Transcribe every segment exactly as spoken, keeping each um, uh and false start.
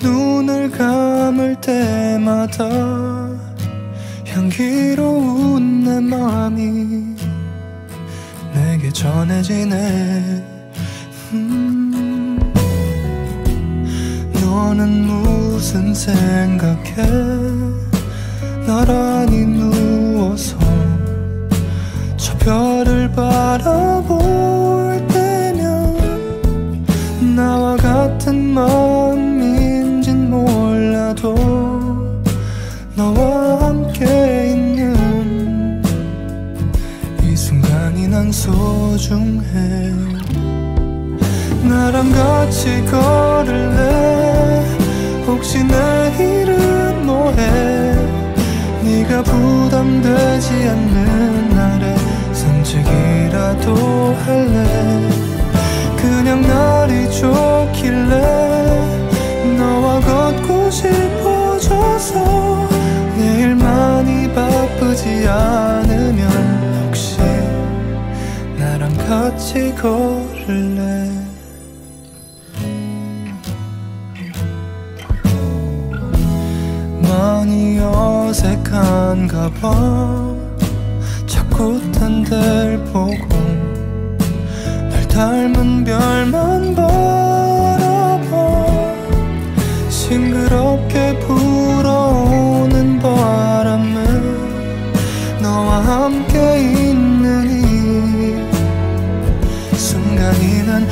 눈을 감을 때마다 향기로운 내 맘이 내게 전해지네. 음, 너는 무슨 생각해? 나란히 누워서 저 별을 바라볼 때면 나와 같은 마음인진 몰라도 너와 함께 있는 이 순간이 난 소중해. 나랑 같이 걸을래? 혹시 내일은 뭐해? 네가 부담되지 않는 날에 산책이라도 할래? 그냥 날이 좋길래 너와 걷고 싶어져서 내일 많이 바쁘지 않으면 혹시 나랑 같이 걸을래? 많이 어색한가 봐. 자꾸 딴 데를 보고 널 닮은 별만 바라봐. 싱그럽게 불어오는 바람은 너와 함께 있는 이 순간이 난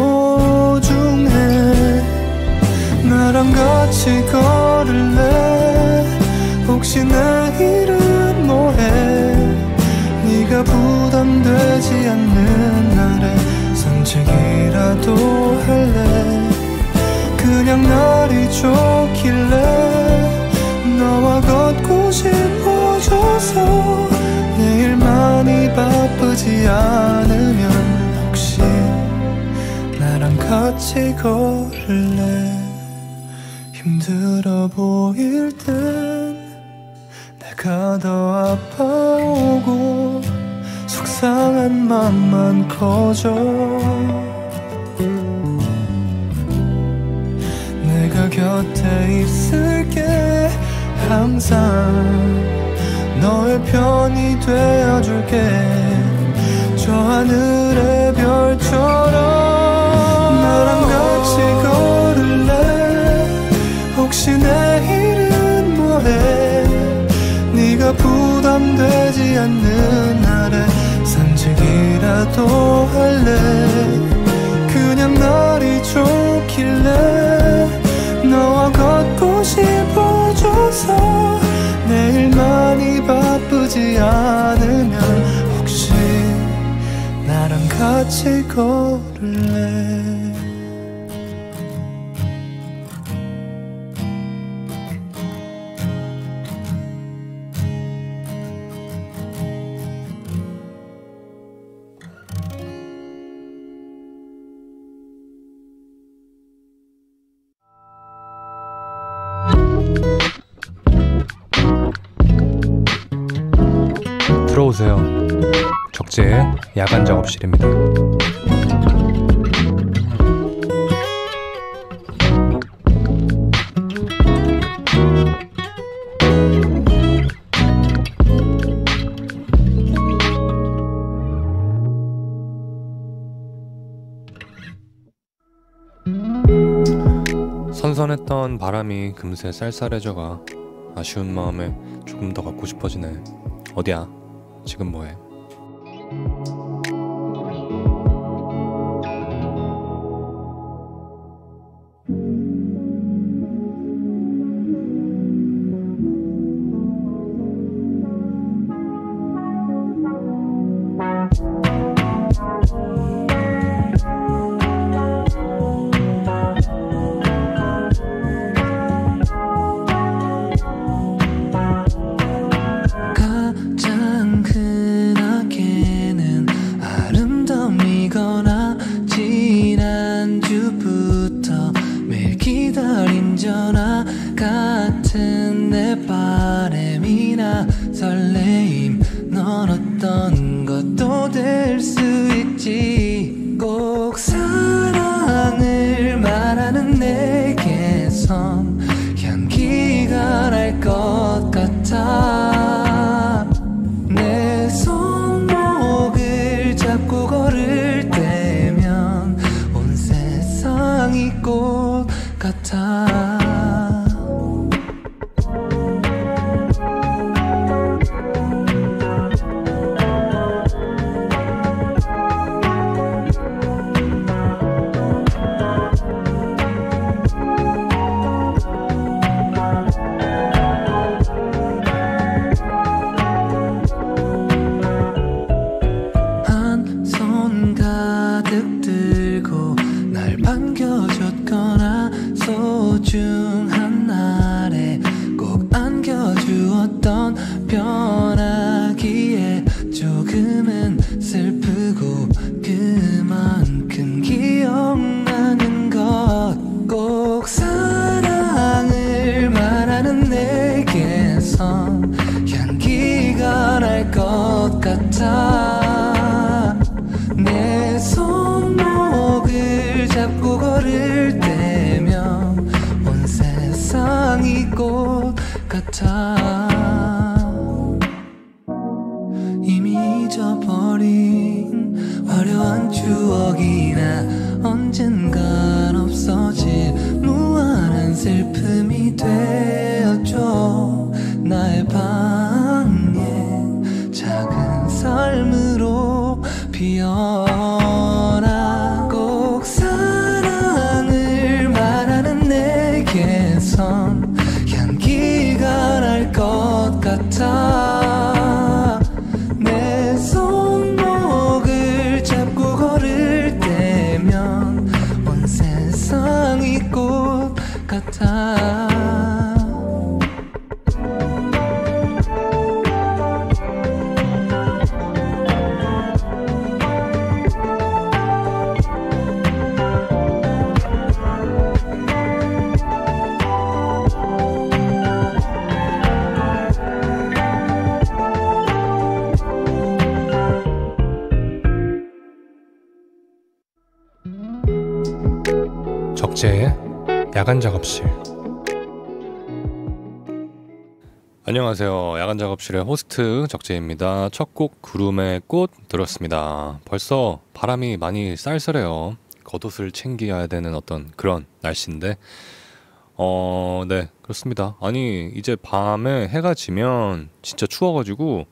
소중해. 나랑 같이 걸을래? 혹시 내일은 뭐해? 네가 부담되지 않는 날에 산책이라도 할래? 그냥 날이 좋길래 너와 걷고 싶어져서 내일 많이 바쁘지 않으면 혹시 나랑 같이 걸을래? 힘들어 보일 땐 내가 더 아파오고 속상한 맘만 커져. 내가 곁에 있을게. 항상 너의 편이 되어줄게. 저 하늘의 별처럼 나랑 같이 걸을래? 혹시 내일은 뭐해? 네가 부담되지 않는 날에 산책이라도 할래? 그냥 날이 좋길래 너와 걷고 싶어져서 내일 많이 바쁘지 않으면 혹시 나랑 같이 걸을래? 들어오세요. 적재의 야간 작업실입니다. 선선했던 바람이 금세 쌀쌀해져가 아쉬운 마음에 조금 더 걷고 싶어지네. 어디야? 지금 뭐해? 전화 같은 내 바람이나 설레임 넌 어떤 것도 될 수 있지. 꼭 사랑을 말하는 내게선 같아. 내 손목을 잡고 걸을 때면 온 세상이 꽃 같아. 소중한 날에 꼭 안겨주었던 변하기에 조금은 슬프고 그만큼 기억나는 것. 꼭 사랑을 말하는 내게선 향기가 날 것 같아. 내 손목을 잡고 걸을 때면 온 세상이 꽃 같아. 이미 잊어버린 화려한 추억이나 언젠간 없어질 무한한 슬픔이 되어줘. 나의 방에 작은 삶으로 피어나. 꼭 사랑을 말하는 내게선 향기가 날 것 같아. 내 손목을 잡고 걸을 때면 온 세상이 꽃 같아. 적재의 야간 작업실. 안녕하세요. 야간 작업실의 호스트 적재입니다. 첫 곡 구름의 꽃 들었습니다. 벌써 바람이 많이 쌀쌀해요. 겉옷을 챙겨야 되는 어떤 그런 날씨인데 어, 네, 그렇습니다. 아니 이제 밤에 해가 지면 진짜 추워가지고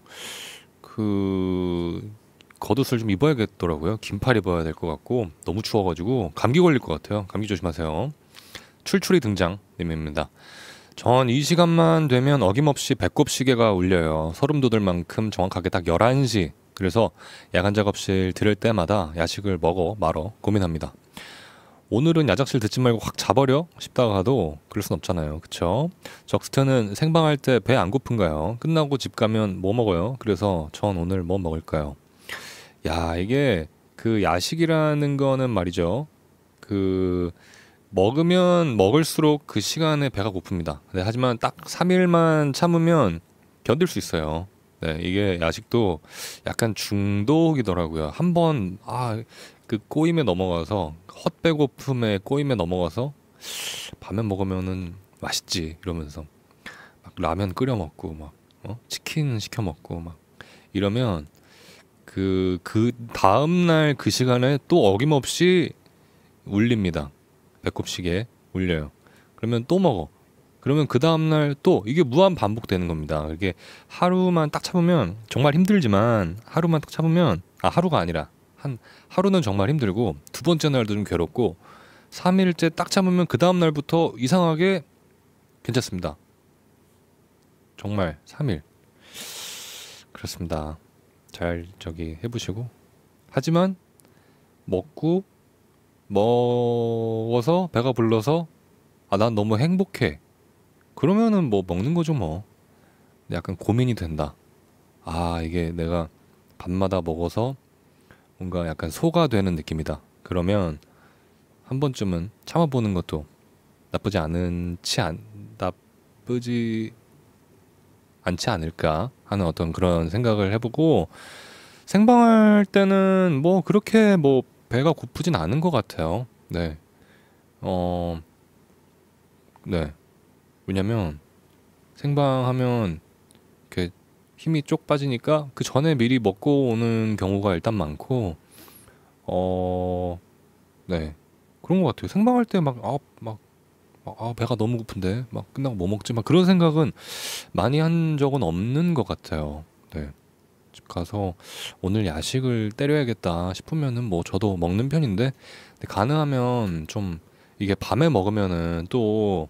그 겉옷을 좀 입어야겠더라고요. 긴팔 입어야 될 것 같고 너무 추워가지고 감기 걸릴 것 같아요. 감기 조심하세요. 출출이 등장 님입니다. 전 이 시간만 되면 어김없이 배꼽 시계가 울려요. 소름 돋을 만큼 정확하게 딱 열한 시. 그래서 야간 작업실 들을 때마다 야식을 먹어 말어 고민합니다. 오늘은 야작실 듣지 말고 확 자버려 싶다가도 그럴 순 없잖아요. 그쵸? 적스트는 생방할 때 배 안 고픈가요? 끝나고 집 가면 뭐 먹어요? 그래서 전 오늘 뭐 먹을까요? 야, 이게 그 야식이라는 거는 말이죠. 그 먹으면 먹을수록 그 시간에 배가 고픕니다. 네, 하지만 딱 삼 일만 참으면 견딜 수 있어요. 네, 이게 야식도 약간 중독이더라고요. 한번 아, 그 꼬임에 넘어가서 헛배고픔에 꼬임에 넘어가서 밤에 먹으면은 맛있지 이러면서 막 라면 끓여 먹고 막 어? 치킨 시켜 먹고 막 이러면 그, 그 다음날 그 시간에 또 어김없이 울립니다. 배꼽시계 울려요. 그러면 또 먹어. 그러면 그 다음날 또 이게 무한 반복되는 겁니다. 이게 하루만 딱 참으면 정말 힘들지만 하루만 딱 참으면 아 하루가 아니라 한 하루는 정말 힘들고 두 번째 날도 좀 괴롭고 삼 일째 딱 참으면 그 다음날부터 이상하게 괜찮습니다. 정말 삼 일 그렇습니다. 잘 저기 해보시고 하지만 먹고 먹어서 배가 불러서 아 난 너무 행복해 그러면은 뭐 먹는 거죠 뭐. 약간 고민이 된다. 아 이게 내가 밤마다 먹어서 뭔가 약간 소가 되는 느낌이다. 그러면 한 번쯤은 참아보는 것도 나쁘지 않은치 않 나쁘지 않지 않을까 하는 어떤 그런 생각을 해보고 생방할 때는 뭐 그렇게 뭐 배가 고프진 않은 것 같아요. 네, 어, 네. 왜냐면 생방하면 이렇게 힘이 쪽 빠지니까 그 전에 미리 먹고 오는 경우가 일단 많고 어, 네 그런 것 같아요. 생방할 때 막 아, 막 아, 배가 너무 고픈데 막 끝나고 뭐 먹지 막 그런 생각은 많이 한 적은 없는 것 같아요. 네. 집 가서 오늘 야식을 때려야겠다 싶으면은 뭐 저도 먹는 편인데 근데 가능하면 좀 이게 밤에 먹으면은 또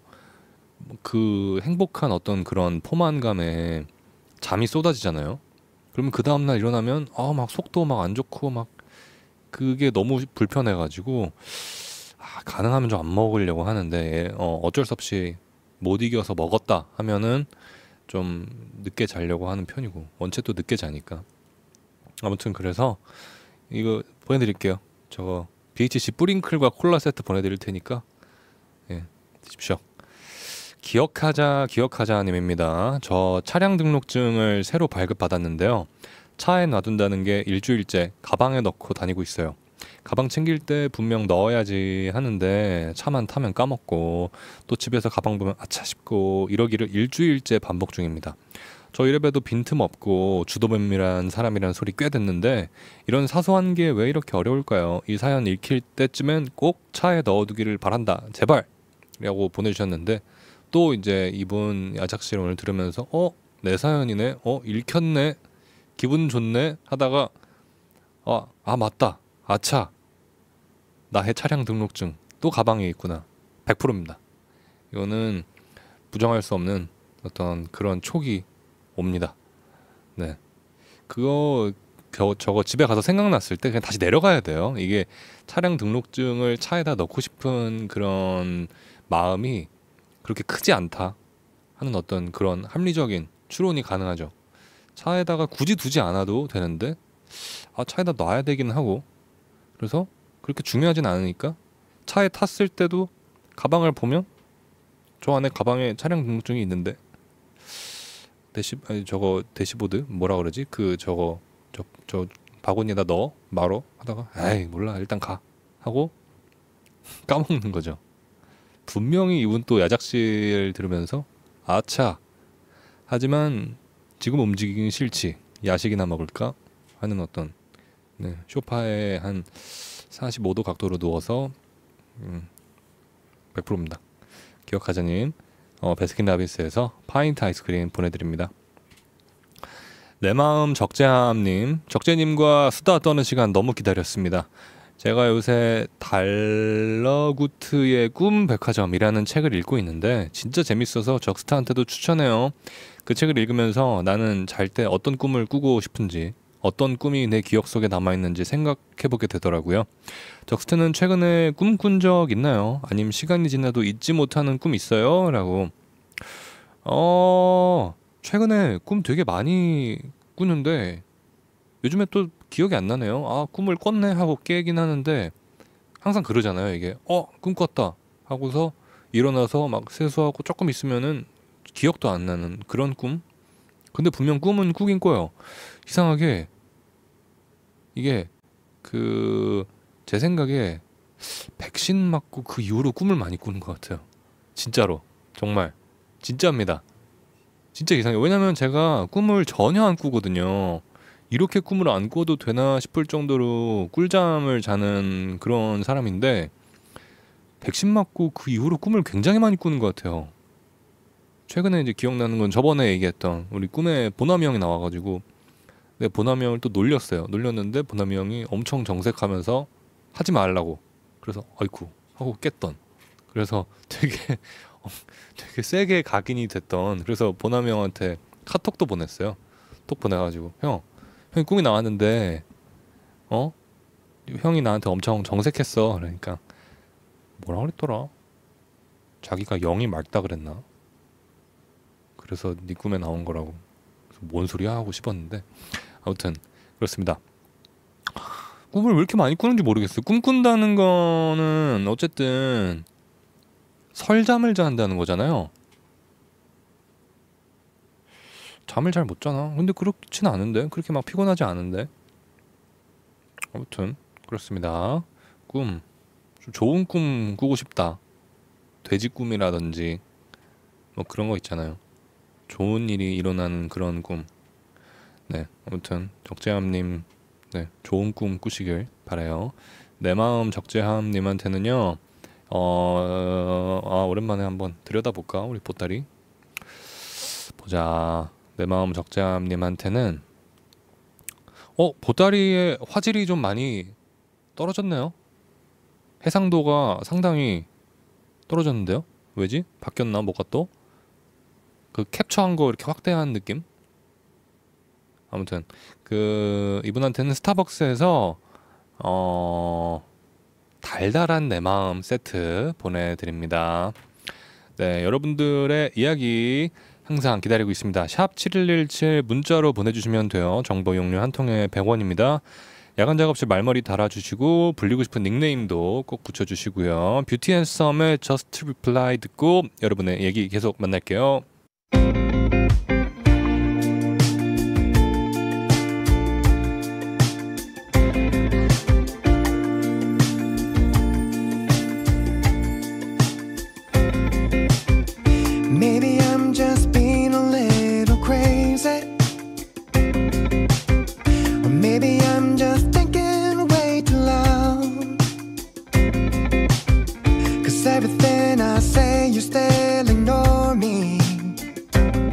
그 행복한 어떤 그런 포만감에 잠이 쏟아지잖아요. 그러면 그 다음날 일어나면 아 막 속도 막 안 좋고 막 그게 너무 불편해가지고 아, 가능하면 좀 안 먹으려고 하는데 어, 어쩔 수 없이 못 이겨서 먹었다 하면은 좀 늦게 자려고 하는 편이고 원체 또 늦게 자니까 아무튼 그래서 이거 보내드릴게요. 저거 비에이치씨 뿌링클과 콜라 세트 보내드릴 테니까 예 드십시오. 기억하자 기억하자 님입니다. 저 차량 등록증을 새로 발급받았는데요. 차에 놔둔다는 게 일주일째 가방에 넣고 다니고 있어요. 가방 챙길 때 분명 넣어야지 하는데 차만 타면 까먹고 또 집에서 가방 보면 아차 싶고 이러기를 일주일째 반복 중입니다. 저 이래봬도 빈틈 없고 주도면밀한 사람이라는 소리 꽤 듣는데 이런 사소한 게 왜 이렇게 어려울까요? 이 사연 읽힐 때쯤엔 꼭 차에 넣어두기를 바란다. 제발! 라고 보내주셨는데 또 이제 이분 야작실 오늘 들으면서 어? 내 사연이네? 어? 읽혔네? 기분 좋네? 하다가 아, 아 맞다. 아차. 나의 차량 등록증 또 가방에 있구나. 백 퍼센트입니다. 이거는 부정할 수 없는 어떤 그런 촉이 옵니다. 네. 그거 저, 저거 집에 가서 생각났을 때 그냥 다시 내려가야 돼요. 이게 차량 등록증을 차에다 넣고 싶은 그런 마음이 그렇게 크지 않다 하는 어떤 그런 합리적인 추론이 가능하죠. 차에다가 굳이 두지 않아도 되는데 아 차에다 놔야 되긴 하고 그래서 그렇게 중요하진 않으니까 차에 탔을 때도 가방을 보면 저 안에 가방에 차량 등록증이 있는데 대시 아니 저거 대시보드 뭐라 그러지 그 저거 저 저 바구니에다 넣어 말어 하다가 에이 몰라 일단 가 하고 까먹는 거죠. 분명히 이분 또 야작실 들으면서 아차 하지만 지금 움직이긴 싫지 야식이나 먹을까 하는 어떤 네, 소파에 한 사십오 도 각도로 누워서 음, 백 퍼센트입니다. 기억하자님 어, 베스킨라빈스에서 파인트 아이스크림 보내드립니다. 내 마음 적재함님 적재님과 수다 떠는 시간 너무 기다렸습니다. 제가 요새 달러구트의 꿈 백화점이라는 책을 읽고 있는데 진짜 재밌어서 적스타한테도 추천해요. 그 책을 읽으면서 나는 잘 때 어떤 꿈을 꾸고 싶은지 어떤 꿈이 내 기억 속에 남아있는지 생각해보게 되더라고요. 적스트는 최근에 꿈 꾼 적 있나요? 아님 시간이 지나도 잊지 못하는 꿈 있어요? 라고 어... 최근에 꿈 되게 많이 꾸는데 요즘에 또 기억이 안 나네요. 아 꿈을 꿨네 하고 깨긴 하는데 항상 그러잖아요. 이게 어 꿈 꿨다 하고서 일어나서 막 세수하고 조금 있으면은 기억도 안 나는 그런 꿈. 근데 분명 꿈은 꾸긴 꿔요. 이상하게 이게 그 제 생각에 백신 맞고 그 이후로 꿈을 많이 꾸는 것 같아요. 진짜로 정말 진짜입니다. 진짜 이상해요. 왜냐면 제가 꿈을 전혀 안 꾸거든요. 이렇게 꿈을 안 꿔도 되나 싶을 정도로 꿀잠을 자는 그런 사람인데 백신 맞고 그 이후로 꿈을 굉장히 많이 꾸는 것 같아요. 최근에 이제 기억나는 건 저번에 얘기했던 우리 꿈에 보남이 형이 나와가지고 내 보남이 형을 또 놀렸어요. 놀렸는데 보남이 형이 엄청 정색하면서 하지 말라고 그래서 아이쿠 하고 깼던 그래서 되게 되게 세게 각인이 됐던 그래서 보남이 형한테 카톡도 보냈어요. 톡 보내가지고 형 형이 꿈이 나왔는데 어? 형이 나한테 엄청 정색했어. 그러니까 뭐라 그랬더라? 자기가 영이 맑다 그랬나? 그래서 네 꿈에 나온 거라고. 그래서 뭔 소리야 하고 싶었는데 아무튼 그렇습니다. 꿈을 왜 이렇게 많이 꾸는지 모르겠어요. 꿈 꾼다는 거는 어쨌든 설잠을 잔다는 거잖아요. 잠을 잘 못 자나? 근데 그렇진 않은데 그렇게 막 피곤하지 않은데 아무튼 그렇습니다. 꿈 좀 좋은 꿈 꾸고 싶다. 돼지 꿈이라든지 뭐 그런 거 있잖아요. 좋은 일이 일어나는 그런 꿈. 네, 아무튼 적재함님, 네, 좋은 꿈 꾸시길 바라요. 내 마음 적재함님한테는요. 어, 아, 오랜만에 한번 들여다볼까 우리 보따리. 보자. 내 마음 적재함님한테는 어 보따리의 화질이 좀 많이 떨어졌네요. 해상도가 상당히 떨어졌는데요. 왜지? 바뀌었나 뭐가 또? 그 캡처한 거 이렇게 확대한 느낌? 아무튼 그 이분한테는 스타벅스에서 어 달달한 내 마음 세트 보내드립니다. 네, 여러분들의 이야기 항상 기다리고 있습니다. 샵 칠일일칠 문자로 보내주시면 돼요. 정보 용료 한 통에 백 원입니다. 야간 작업 시 말머리 달아주시고 불리고 싶은 닉네임도 꼭 붙여주시고요. 뷰티 앤 썸의 Just Reply 듣고 여러분의 얘기 계속 만날게요. Maybe I'm just being a little crazy, or maybe I'm just thinking way too loud. Cause everything I say you still ignore me.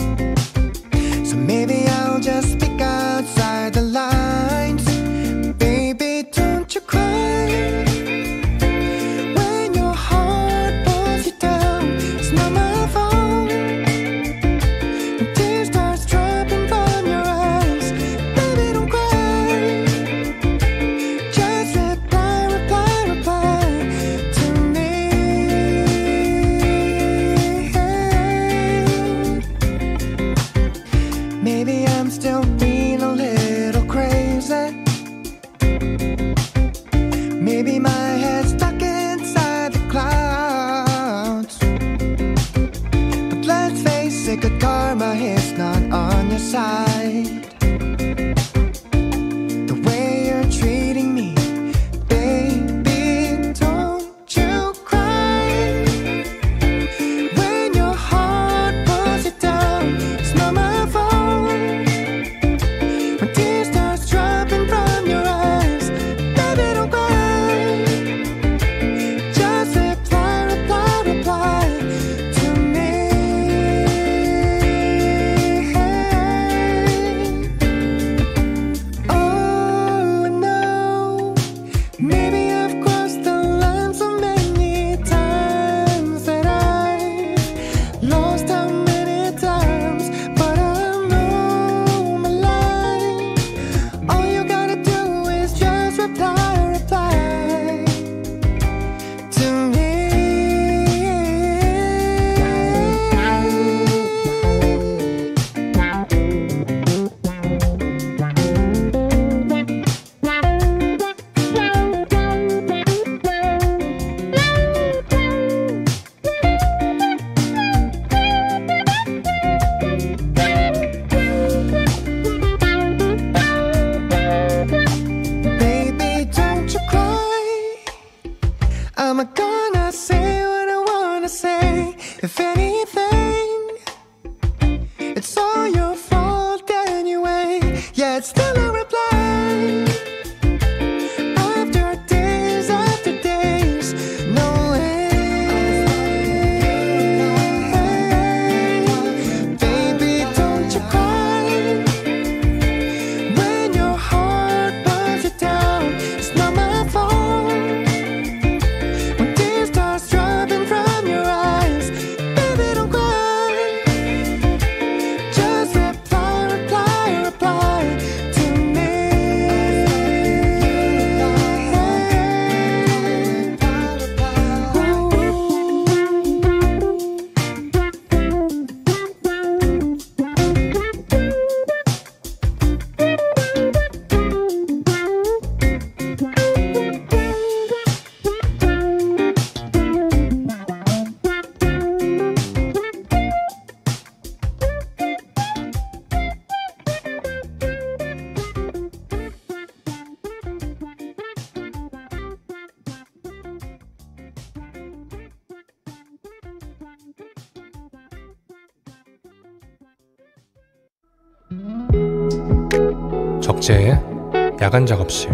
박재의 야간 작업실.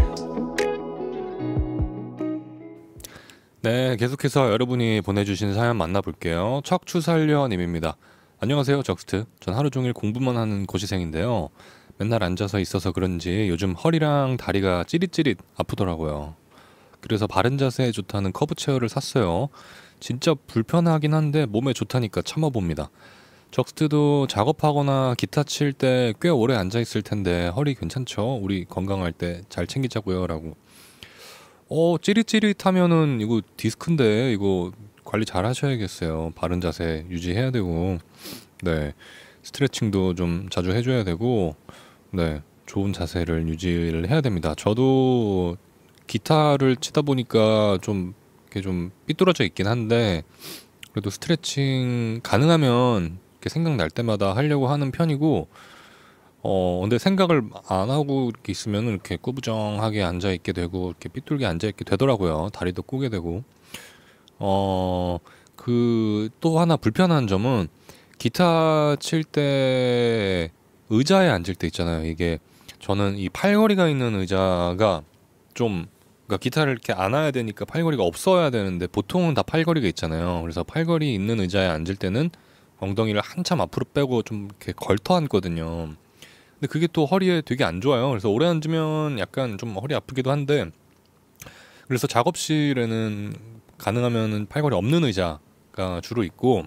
네, 계속해서 여러분이 보내주신 사연 만나볼게요. 척추살려님입니다. 안녕하세요, 적스트. 전 하루 종일 공부만 하는 고시생인데요. 맨날 앉아서 있어서 그런지 요즘 허리랑 다리가 찌릿찌릿 아프더라고요. 그래서 바른 자세에 좋다는 커브 체어를 샀어요. 진짜 불편하긴 한데 몸에 좋다니까 참아봅니다. 적스트도 작업하거나 기타 칠 때 꽤 오래 앉아 있을 텐데 허리 괜찮죠? 우리 건강할 때 잘 챙기자고요. 라고. 어, 찌릿찌릿하면은 이거 디스크인데 이거 관리 잘 하셔야겠어요. 바른 자세 유지해야 되고, 네, 스트레칭도 좀 자주 해줘야 되고, 네, 좋은 자세를 유지를 해야 됩니다. 저도 기타를 치다 보니까 좀 이렇게 좀 삐뚤어져 있긴 한데 그래도 스트레칭 가능하면 이렇게 생각날 때마다 하려고 하는 편이고, 어 근데 생각을 안 하고 이렇게 있으면 이렇게 꾸부정하게 앉아 있게 되고 이렇게 삐뚤게 앉아 있게 되더라고요. 다리도 꼬게 되고. 어 그 또 하나 불편한 점은 기타 칠 때 의자에 앉을 때 있잖아요. 이게 저는 이 팔걸이가 있는 의자가 좀, 그러니까 기타를 이렇게 안아야 되니까 팔걸이가 없어야 되는데 보통은 다 팔걸이가 있잖아요. 그래서 팔걸이 있는 의자에 앉을 때는 엉덩이를 한참 앞으로 빼고 좀 이렇게 걸터 앉거든요. 근데 그게 또 허리에 되게 안 좋아요. 그래서 오래 앉으면 약간 좀 허리 아프기도 한데, 그래서 작업실에는 가능하면 팔걸이 없는 의자가 주로 있고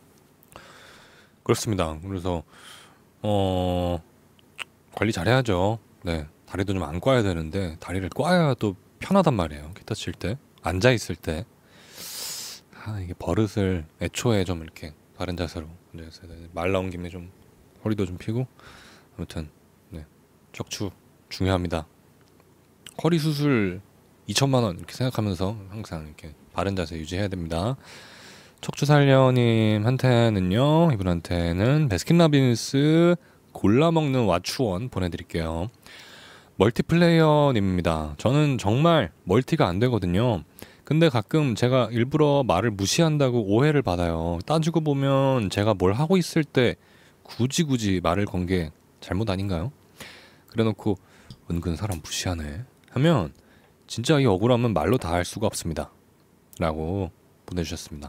그렇습니다. 그래서 어 관리 잘해야죠. 네, 다리도 좀 안 꽈야 되는데 다리를 꽈야 또 편하단 말이에요. 기타 칠 때 앉아 있을 때. 아, 이게 버릇을 애초에 좀 이렇게 바른 자세로 앉아 있어야 돼. 말 나온 김에 좀 허리도 좀 펴고. 아무튼 네, 척추 중요합니다. 허리 수술 이천만 원 이렇게 생각하면서 항상 이렇게 바른 자세 유지해야 됩니다. 척추살려님한테는요, 이분한테는 베스킨라빈스 골라 먹는 와추원 보내드릴게요. 멀티플레이어님입니다. 저는 정말 멀티가 안 되거든요. 근데 가끔 제가 일부러 말을 무시한다고 오해를 받아요. 따지고 보면 제가 뭘 하고 있을 때 굳이 굳이 말을 건 게 잘못 아닌가요? 그래놓고 은근 사람 무시하네 하면 진짜 이 억울함은 말로 다 할 수가 없습니다. 라고 보내주셨습니다.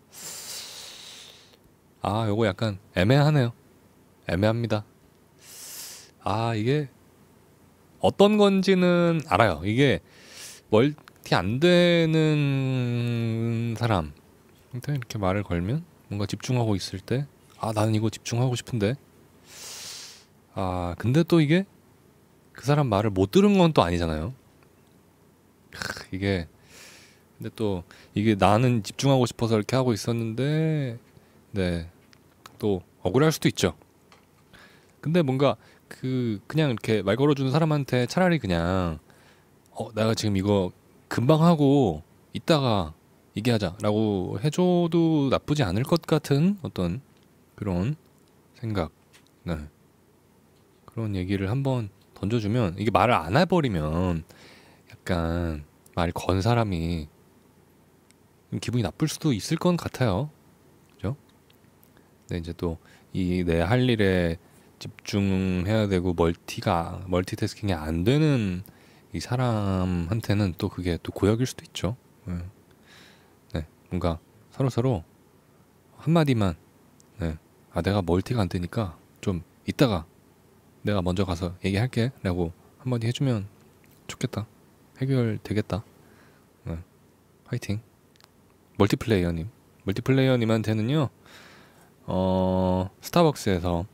아, 요거 약간 애매하네요. 애매합니다. 아, 이게 어떤 건지는 알아요. 이게 멀티 안 되는 사람 이렇게 말을 걸면 뭔가 집중하고 있을 때, 아, 나는 이거 집중하고 싶은데, 아, 근데 또 이게 그 사람 말을 못 들은 건 또 아니잖아요. 크, 이게 근데 또 이게 나는 집중하고 싶어서 이렇게 하고 있었는데, 네, 또 억울할 수도 있죠. 근데 뭔가 그 그냥 이렇게 말 걸어주는 사람한테 차라리 그냥 어 내가 지금 이거 금방 하고 이따가 얘기하자라고 해줘도 나쁘지 않을 것 같은 어떤 그런 생각, 네, 그런 얘기를 한번 던져주면, 이게 말을 안 해버리면 약간 말 건 사람이 기분이 나쁠 수도 있을 것 같아요. 그죠? 근데 이제 또 이 내 할 일에 집중해야 되고 멀티가 멀티태스킹이 안 되는 이 사람한테는 또 그게 또 고역일 수도 있죠. 네, 네, 뭔가 서로 서로 한마디만, 네, 아 내가 멀티가 안 되니까 좀 이따가 내가 먼저 가서 얘기할게 라고 한마디 해주면 좋겠다. 해결되겠다. 네, 화이팅. 멀티플레이어님, 멀티플레이어님한테는요, 어 스타벅스에서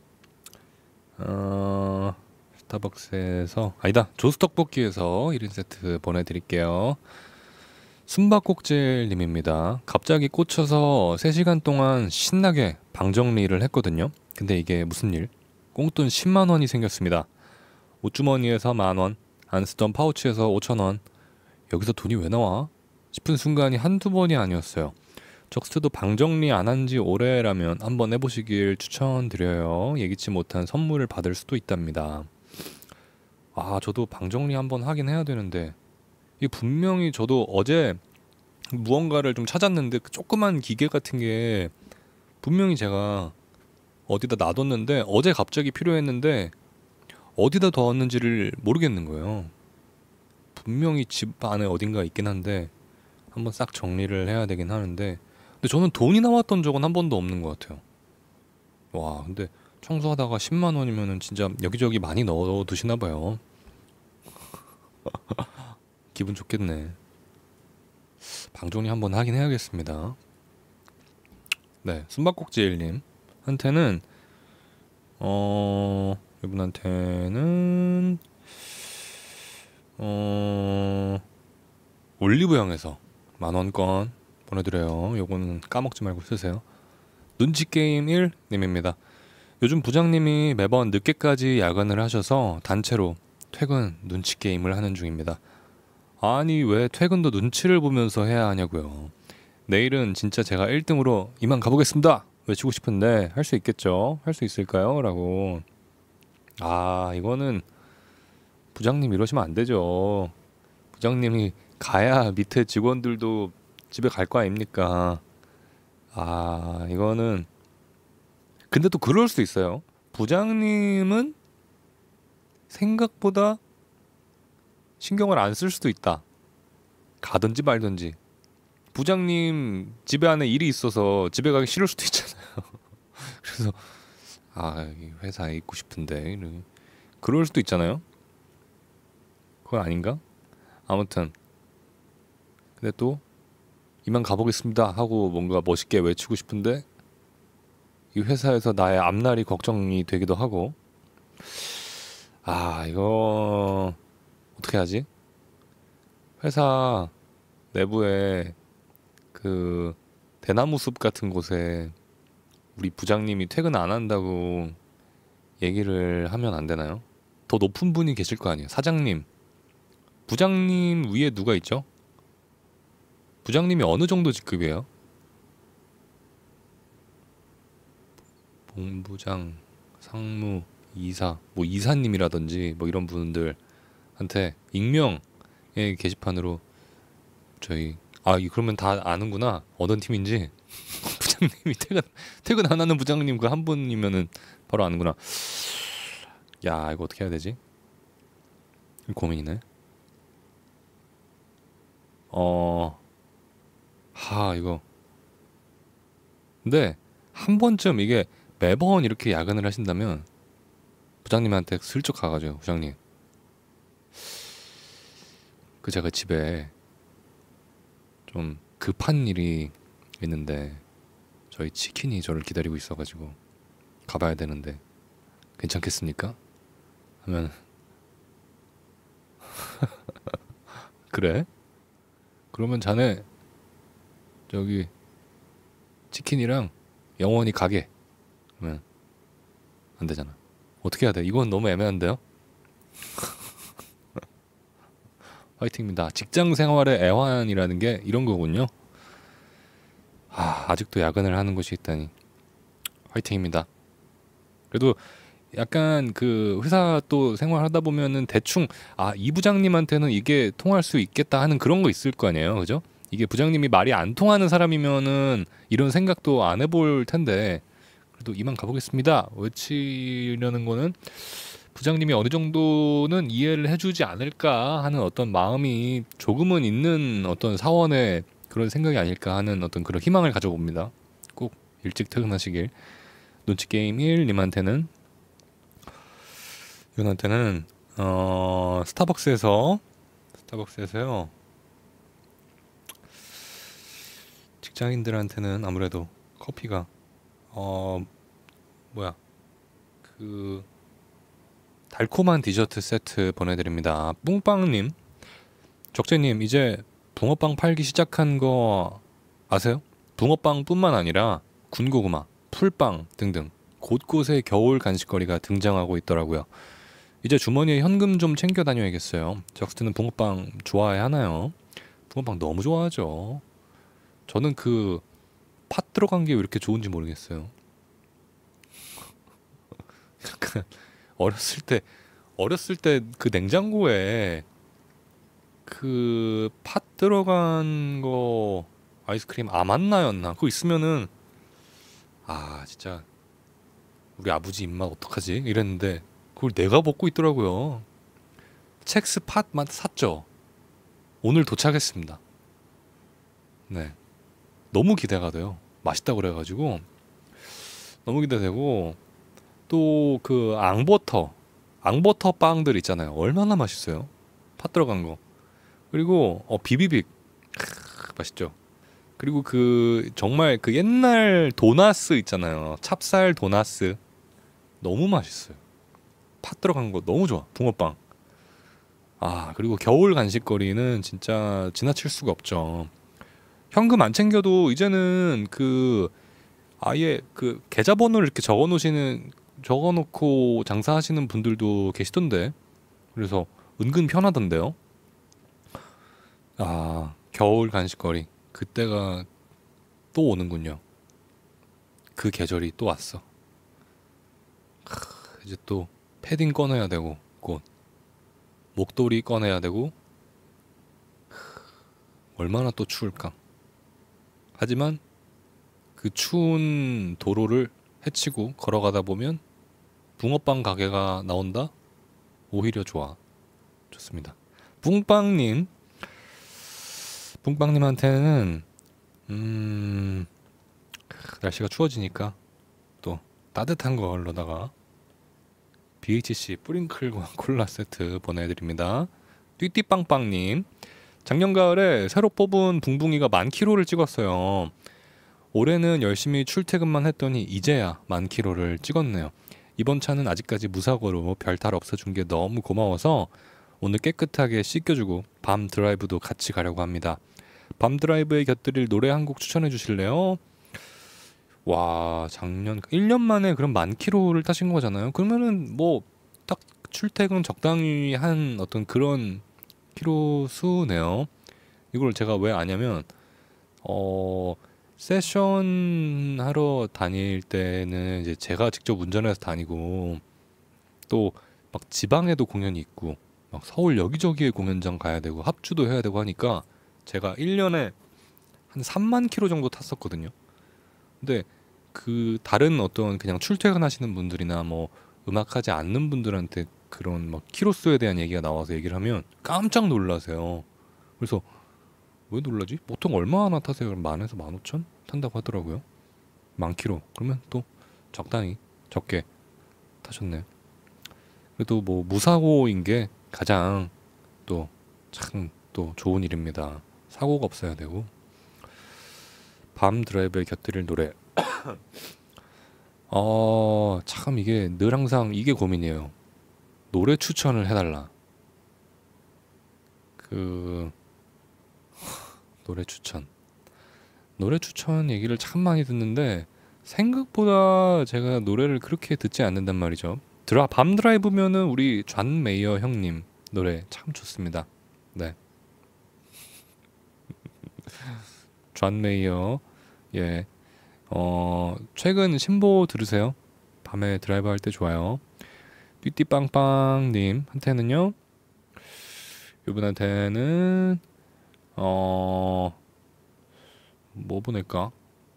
어 스타벅스에서 아니다 조스 떡볶이에서 일 인 세트 보내드릴게요. 숨바꼭질님입니다. 갑자기 꽂혀서 세 시간 동안 신나게 방 정리를 했거든요. 근데 이게 무슨 일? 꽁돈 십만 원이 생겼습니다. 옷주머니에서 만 원, 안 쓰던 파우치에서 오천 원. 여기서 돈이 왜 나와? 싶은 순간이 한두 번이 아니었어요. 적스트도 방 정리 안 한 지 오래라면 한번 해보시길 추천드려요. 예기치 못한 선물을 받을 수도 있답니다. 아, 저도 방 정리 한번 하긴 해야 되는데, 이게 분명히 저도 어제 무언가를 좀 찾았는데 그 조그만 기계 같은 게 분명히 제가 어디다 놔뒀는데 어제 갑자기 필요했는데 어디다 뒀는지를 모르겠는 거예요. 분명히 집 안에 어딘가 있긴 한데 한번 싹 정리를 해야 되긴 하는데, 근데 저는 돈이 나왔던 적은 한 번도 없는 것 같아요. 와, 근데 청소하다가 십만 원이면은 진짜 여기저기 많이 넣어 두시나 봐요. 기분 좋겠네. 방 정리 한번 하긴 해야겠습니다. 네, 숨바꼭질님 한테는 어 이분한테는 어 올리브영에서 만원권 보내드려요. 요거는 까먹지 말고 쓰세요. 눈치게임 일 님입니다. 요즘 부장님이 매번 늦게까지 야근을 하셔서 단체로 퇴근 눈치게임을 하는 중입니다. 아니 왜 퇴근도 눈치를 보면서 해야 하냐고요. 내일은 진짜 제가 일 등으로 이만 가보겠습니다 외치고 싶은데 할 수 있겠죠? 할 수 있을까요? 라고. 아, 이거는 부장님 이러시면 안 되죠. 부장님이 가야 밑에 직원들도 집에 갈 거 아닙니까? 아, 이거는 근데 또 그럴 수도 있어요. 부장님은 생각보다 신경을 안 쓸 수도 있다. 가든지 말든지. 부장님 집에 안에 일이 있어서 집에 가기 싫을 수도 있잖아요. 그래서 아, 회사에 있고 싶은데 그럴 수도 있잖아요. 그건 아닌가? 아무튼 근데 또 이만 가보겠습니다 하고 뭔가 멋있게 외치고 싶은데 이 회사에서 나의 앞날이 걱정이 되기도 하고. 아, 이거 어떻게 하지? 회사 내부에 그 대나무 숲 같은 곳에 우리 부장님이 퇴근 안 한다고 얘기를 하면 안 되나요? 더 높은 분이 계실 거 아니에요. 사장님, 부장님 위에 누가 있죠? 부장님이 어느 정도 직급이에요? 본부장, 상무, 이사, 뭐 이사님이라든지 뭐 이런 분들한테 익명의 게시판으로 저희 아, 그러면 다 아는구나. 어떤 팀인지. 부장님이 퇴근 퇴근 안 하는 부장님 그 한 분이면은 바로 아는구나. 야, 이거 어떻게 해야 되지? 고민이네. 어, 하, 이거. 근데 한 번쯤 이게 매번 이렇게 야근을 하신다면 부장님한테 슬쩍 가가지고 부장님, 그 제가 집에 좀 급한 일이 있는데 저희 치킨이 저를 기다리고 있어가지고 가봐야 되는데 괜찮겠습니까? 하면 그래? 그러면 자네 저기 치킨이랑 영원히 가게. 그러면 안 되잖아. 어떻게 해야 돼? 이건 너무 애매한데요? 화이팅입니다. 직장 생활의 애환이라는 게 이런 거군요. 아, 아직도 야근을 하는 곳이 있다니. 화이팅입니다. 그래도 약간 그 회사 또 생활하다 보면은 대충 아, 이 부장님한테는 이게 통할 수 있겠다 하는 그런 거 있을 거 아니에요. 그죠? 이게 부장님이 말이 안 통하는 사람이면은 이런 생각도 안 해볼 텐데 그래도 이만 가보겠습니다 외치려는 거는 부장님이 어느 정도는 이해를 해주지 않을까 하는 어떤 마음이 조금은 있는 어떤 사원의 그런 생각이 아닐까 하는 어떤 그런 희망을 가져봅니다. 꼭 일찍 퇴근하시길. 눈치게임 일 님한테는 이분한테는 어, 스타벅스에서 스타벅스에서요 직장인들한테는 아무래도 커피가 어 뭐야 그 달콤한 디저트 세트 보내드립니다. 뿡빵님, 적재님 이제 붕어빵 팔기 시작한 거 아세요? 붕어빵뿐만 아니라 군고구마, 풀빵 등등 곳곳에 겨울 간식거리가 등장하고 있더라고요. 이제 주머니에 현금 좀 챙겨 다녀야겠어요. 적스트는 붕어빵 좋아해 하나요? 붕어빵 너무 좋아하죠. 저는 그 팥 들어간 게 왜 이렇게 좋은지 모르겠어요. 약간 어렸을 때 어렸을 때 그 냉장고에 그 팥 들어간 거 아이스크림 아만나였나 그거 있으면은 아 진짜 우리 아버지 입맛 어떡하지 이랬는데 그걸 내가 먹고 있더라고요. 첵스 팥만 샀죠. 오늘 도착했습니다. 네, 너무 기대가 돼요. 맛있다고 그래가지고 너무 기대되고 또 그 앙버터 앙버터 빵들 있잖아요. 얼마나 맛있어요. 팥 들어간 거. 그리고 어 비비빅 크, 맛있죠. 그리고 그 정말 그 옛날 도나스 있잖아요. 찹쌀 도나스 너무 맛있어요. 팥 들어간 거 너무 좋아. 붕어빵. 아, 그리고 겨울 간식거리는 진짜 지나칠 수가 없죠. 현금 안 챙겨도 이제는 그 아예 그 계좌번호를 이렇게 적어 놓으시는 적어 놓고 장사하시는 분들도 계시던데. 그래서 은근 편하던데요. 아, 겨울 간식거리. 그때가 또 오는군요. 그 계절이 또 왔어. 크, 이제 또 패딩 꺼내야 되고 곧 목도리 꺼내야 되고 크, 얼마나 또 추울까. 하지만 그 추운 도로를 헤치고 걸어가다 보면 붕어빵 가게가 나온다? 오히려 좋아. 좋습니다. 붕빵님 붕빵님한테는 음... 날씨가 추워지니까 또 따뜻한 걸로다가 비에이치씨 뿌링클과 콜라 세트 보내드립니다. 띠띠빵빵님, 작년 가을에 새로 뽑은 붕붕이가 만 킬로를 찍었어요. 올해는 열심히 출퇴근만 했더니 이제야 만 킬로를 찍었네요. 이번 차는 아직까지 무사고로 별탈 없어준 게 너무 고마워서 오늘 깨끗하게 씻겨주고 밤 드라이브도 같이 가려고 합니다. 밤 드라이브에 곁들일 노래 한 곡 추천해 주실래요? 와, 작년 일 년 만에 그럼 만 킬로를 타신 거잖아요. 그러면은 뭐 딱 출퇴근 적당히 한 어떤 그런 킬로 수네요. 이걸 제가 왜 아냐면 어 세션 하러 다닐 때는 이제 제가 직접 운전해서 다니고 또 막 지방에도 공연이 있고 막 서울 여기저기에 공연장 가야 되고 합주도 해야 되고 하니까 제가 일 년에 한 삼만 킬로 정도 탔었거든요. 근데 그 다른 어떤 그냥 출퇴근하시는 분들이나 뭐 음악하지 않는 분들한테 그런 막 키로수에 대한 얘기가 나와서 얘기를 하면 깜짝 놀라세요. 그래서 왜 놀라지? 보통 얼마나 타세요? 그럼 만에서 만 오천 탄다고 하더라고요. 만 킬로. 그러면 또 적당히 적게 타셨네요. 그래도 뭐 무사고인 게 가장 또 참 또 좋은 일입니다. 사고가 없어야 되고. 밤 드라이브에 곁들일 노래. 어, 참 이게 늘 항상 이게 고민이에요. 노래 추천을 해달라. 그 노래 추천. 노래 추천 얘기를 참 많이 듣는데 생각보다 제가 노래를 그렇게 듣지 않는단 말이죠. 드라 밤 드라이브면은 우리 존 메이어 형님 노래 참 좋습니다. 네. 존 메이어. 예. 어, 최근 신보 들으세요. 밤에 드라이브 할 때 좋아요. 띠띠빵빵님 한테는요. 이분한테는 어, 뭐 보낼까?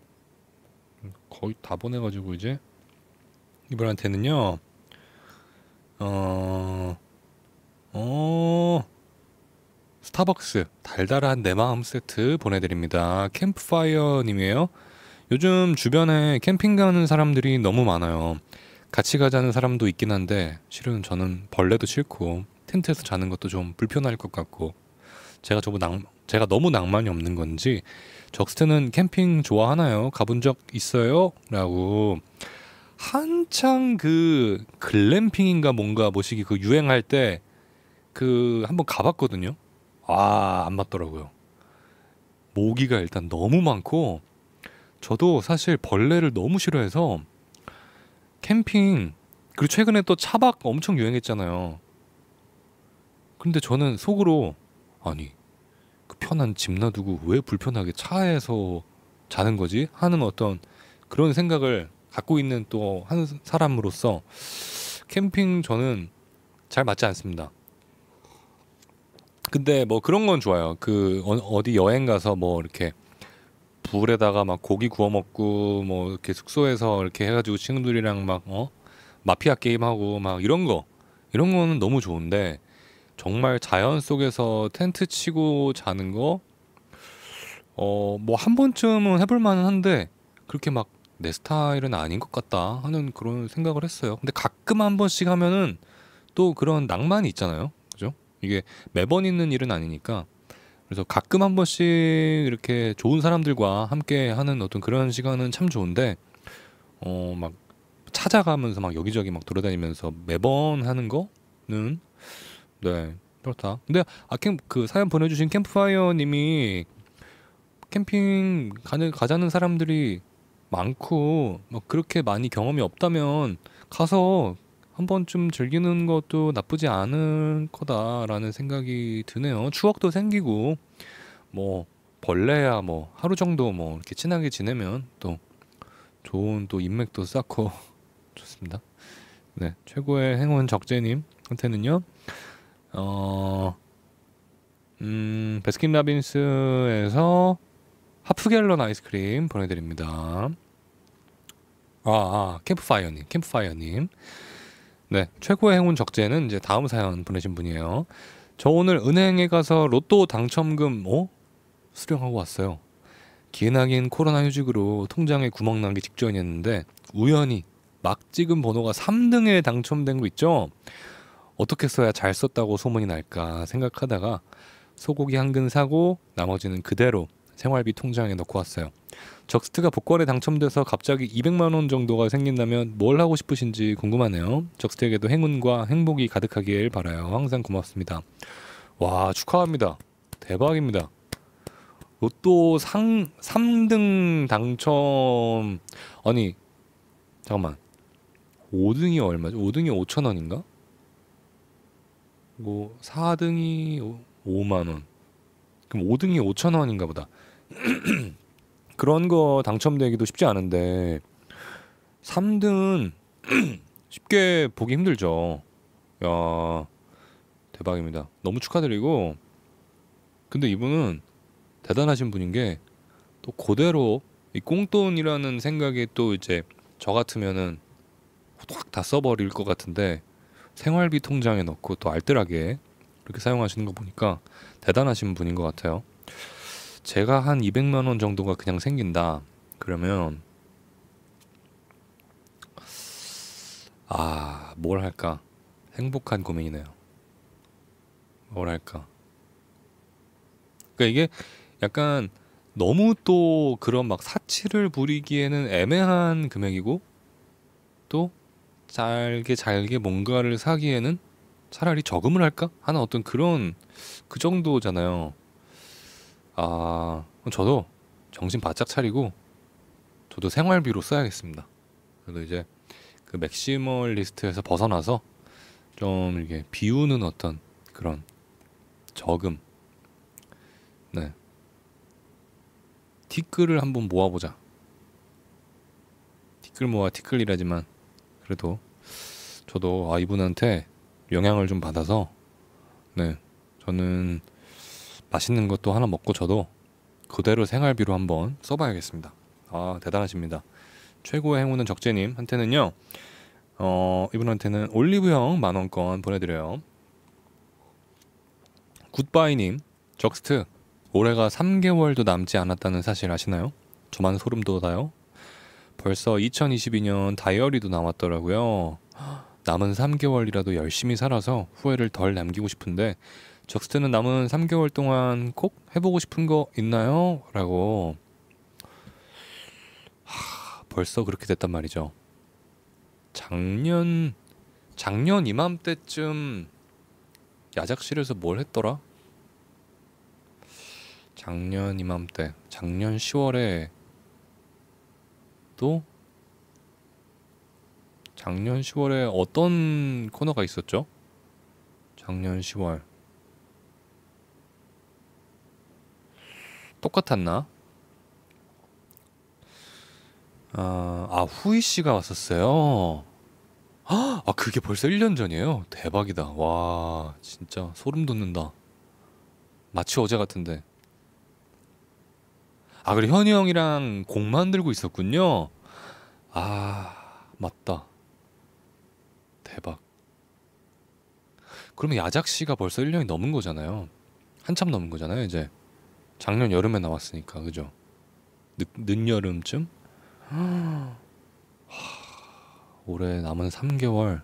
거의 다 보내가지고 이제 이분한테는요. 어, 어, 스타벅스 달달한 내 마음 세트 보내드립니다. 캠프파이어 님이에요. 요즘 주변에 캠핑 가는 사람들이 너무 많아요. 같이 가자는 사람도 있긴 한데 실은 저는 벌레도 싫고 텐트에서 자는 것도 좀 불편할 것 같고 제가 저거 낭, 제가 너무 낭만이 없는 건지 적스트는 캠핑 좋아하나요? 가본 적 있어요? 라고 한창 그 글램핑인가 뭔가 뭐시기 그 유행할 때 그 한번 가봤거든요. 아, 안 맞더라고요. 모기가 일단 너무 많고 저도 사실 벌레를 너무 싫어해서 캠핑 그리고 최근에 또 차박 엄청 유행했잖아요. 근데 저는 속으로 아니 그 편한 집 놔두고 왜 불편하게 차에서 자는 거지? 하는 어떤 그런 생각을 갖고 있는 또 한 사람으로서 캠핑 저는 잘 맞지 않습니다. 근데 뭐 그런 건 좋아요. 그 어, 어디 여행 가서 뭐 이렇게 불에다가 막 고기 구워 먹고 뭐 이렇게 숙소에서 이렇게 해가지고 친구들이랑 막 어 마피아 게임하고 막 이런 거 이런 거는 너무 좋은데 정말 자연 속에서 텐트 치고 자는 거 어 뭐 한 번쯤은 해볼 만은 한데 그렇게 막 내 스타일은 아닌 것 같다 하는 그런 생각을 했어요. 근데 가끔 한 번씩 하면은 또 그런 낭만이 있잖아요. 그죠? 이게 매번 있는 일은 아니니까. 그래서 가끔 한 번씩 이렇게 좋은 사람들과 함께 하는 어떤 그런 시간은 참 좋은데 어 막 찾아가면서 막 여기저기 막 돌아다니면서 매번 하는 거는 네 그렇다. 근데 아캠 그 사연 보내주신 캠프파이어 님이 캠핑 가는 가자는 사람들이 많고 뭐 그렇게 많이 경험이 없다면 가서 한 번쯤 즐기는 것도 나쁘지 않을 거다라는 생각이 드네요. 추억도 생기고 뭐 벌레야 뭐 하루 정도 뭐 이렇게 친하게 지내면 또 좋은 또 인맥도 쌓고 좋습니다. 네, 최고의 행운 적재님한테는요. 어, 음, 베스킨라빈스에서 하프갤런 아이스크림 보내드립니다. 아, 아 캠프파이어님, 캠프파이어님. 네, 최고의 행운 적재는 이제 다음 사연 보내신 분이에요. 저 오늘 은행에 가서 로또 당첨금 어? 수령하고 왔어요. 기나긴 코로나 휴직으로 통장에 구멍 나기 직전이었는데 우연히 막 찍은 번호가 삼 등에 당첨된 거 있죠? 어떻게 써야 잘 썼다고 소문이 날까 생각하다가 소고기 한 근 사고 나머지는 그대로 생활비 통장에 넣고 왔어요. 적스트가 복권에 당첨돼서 갑자기 이백만 원 정도가 생긴다면 뭘 하고 싶으신지 궁금하네요. 적스트에게도 행운과 행복이 가득하길 바라요. 항상 고맙습니다. 와, 축하합니다. 대박입니다. 로또 상 삼 등 당첨 아니 잠깐만 오 등이 얼마죠? 오 등이 오천 원인가? 뭐 사 등이 오만 원. 그럼 오 등이 오천 원인가 보다. 그런 거 당첨되기도 쉽지 않은데 삼 등은 쉽게 보기 힘들죠. 야, 대박입니다. 너무 축하드리고 근데 이분은 대단하신 분인 게 또 그대로 이 꽁돈이라는 생각에 또 이제 저 같으면은 확 다 써버릴 것 같은데 생활비 통장에 넣고 또 알뜰하게 그렇게 사용하시는 거 보니까 대단하신 분인 것 같아요. 제가 한 이백만 원 정도가 그냥 생긴다 그러면 아, 뭘 할까? 행복한 고민이네요. 뭘 할까? 그러니까 이게 약간 너무 또 그런 막 사치를 부리기에는 애매한 금액이고 또 잘게 잘게 뭔가를 사기에는 차라리 저금을 할까 하는 어떤 그런 그 정도잖아요. 아, 저도 정신 바짝 차리고 저도 생활비로 써야겠습니다. 그래도 이제 그 맥시멀리스트에서 벗어나서 좀 이렇게 비우는 어떤 그런 저금. 네. 티끌을 한번 모아보자. 티끌 모아 티끌이라지만 그래도 저도 아 이분한테 영향을 좀 받아서 네 저는 맛있는 것도 하나 먹고 저도 그대로 생활비로 한번 써봐야겠습니다. 아 대단하십니다. 최고의 행운은 적재님한테는요 어 이분한테는 올리브영 만원권 보내드려요. 굿바이님 적스트 올해가 삼 개월도 남지 않았다는 사실 아시나요? 저만 소름 돋아요. 벌써 이천이십이 년 다이어리도 나왔더라고요. 남은 삼 개월이라도 열심히 살아서 후회를 덜 남기고 싶은데 적스트는 남은 삼 개월 동안 꼭 해보고 싶은 거 있나요? 라고. 하, 벌써 그렇게 됐단 말이죠. 작년 작년 이맘때쯤 야작실에서 뭘 했더라? 작년 이맘때 작년 시월에 또 작년 시월에 어떤 코너가 있었죠? 작년 시월 똑같았나? 아, 아 후이 씨가 왔었어요. 아 그게 벌써 일 년 전이에요. 대박이다. 와 진짜 소름 돋는다. 마치 어제 같은데. 아 그래 현이 형이랑 곡 만들고 있었군요. 아 맞다. 대박. 그러면 야작시가 벌써 일 년이 넘은 거잖아요. 한참 넘은 거잖아요. 이제 작년 여름에 나왔으니까 그죠? 늦, 늦여름쯤? 하, 올해 남은 삼 개월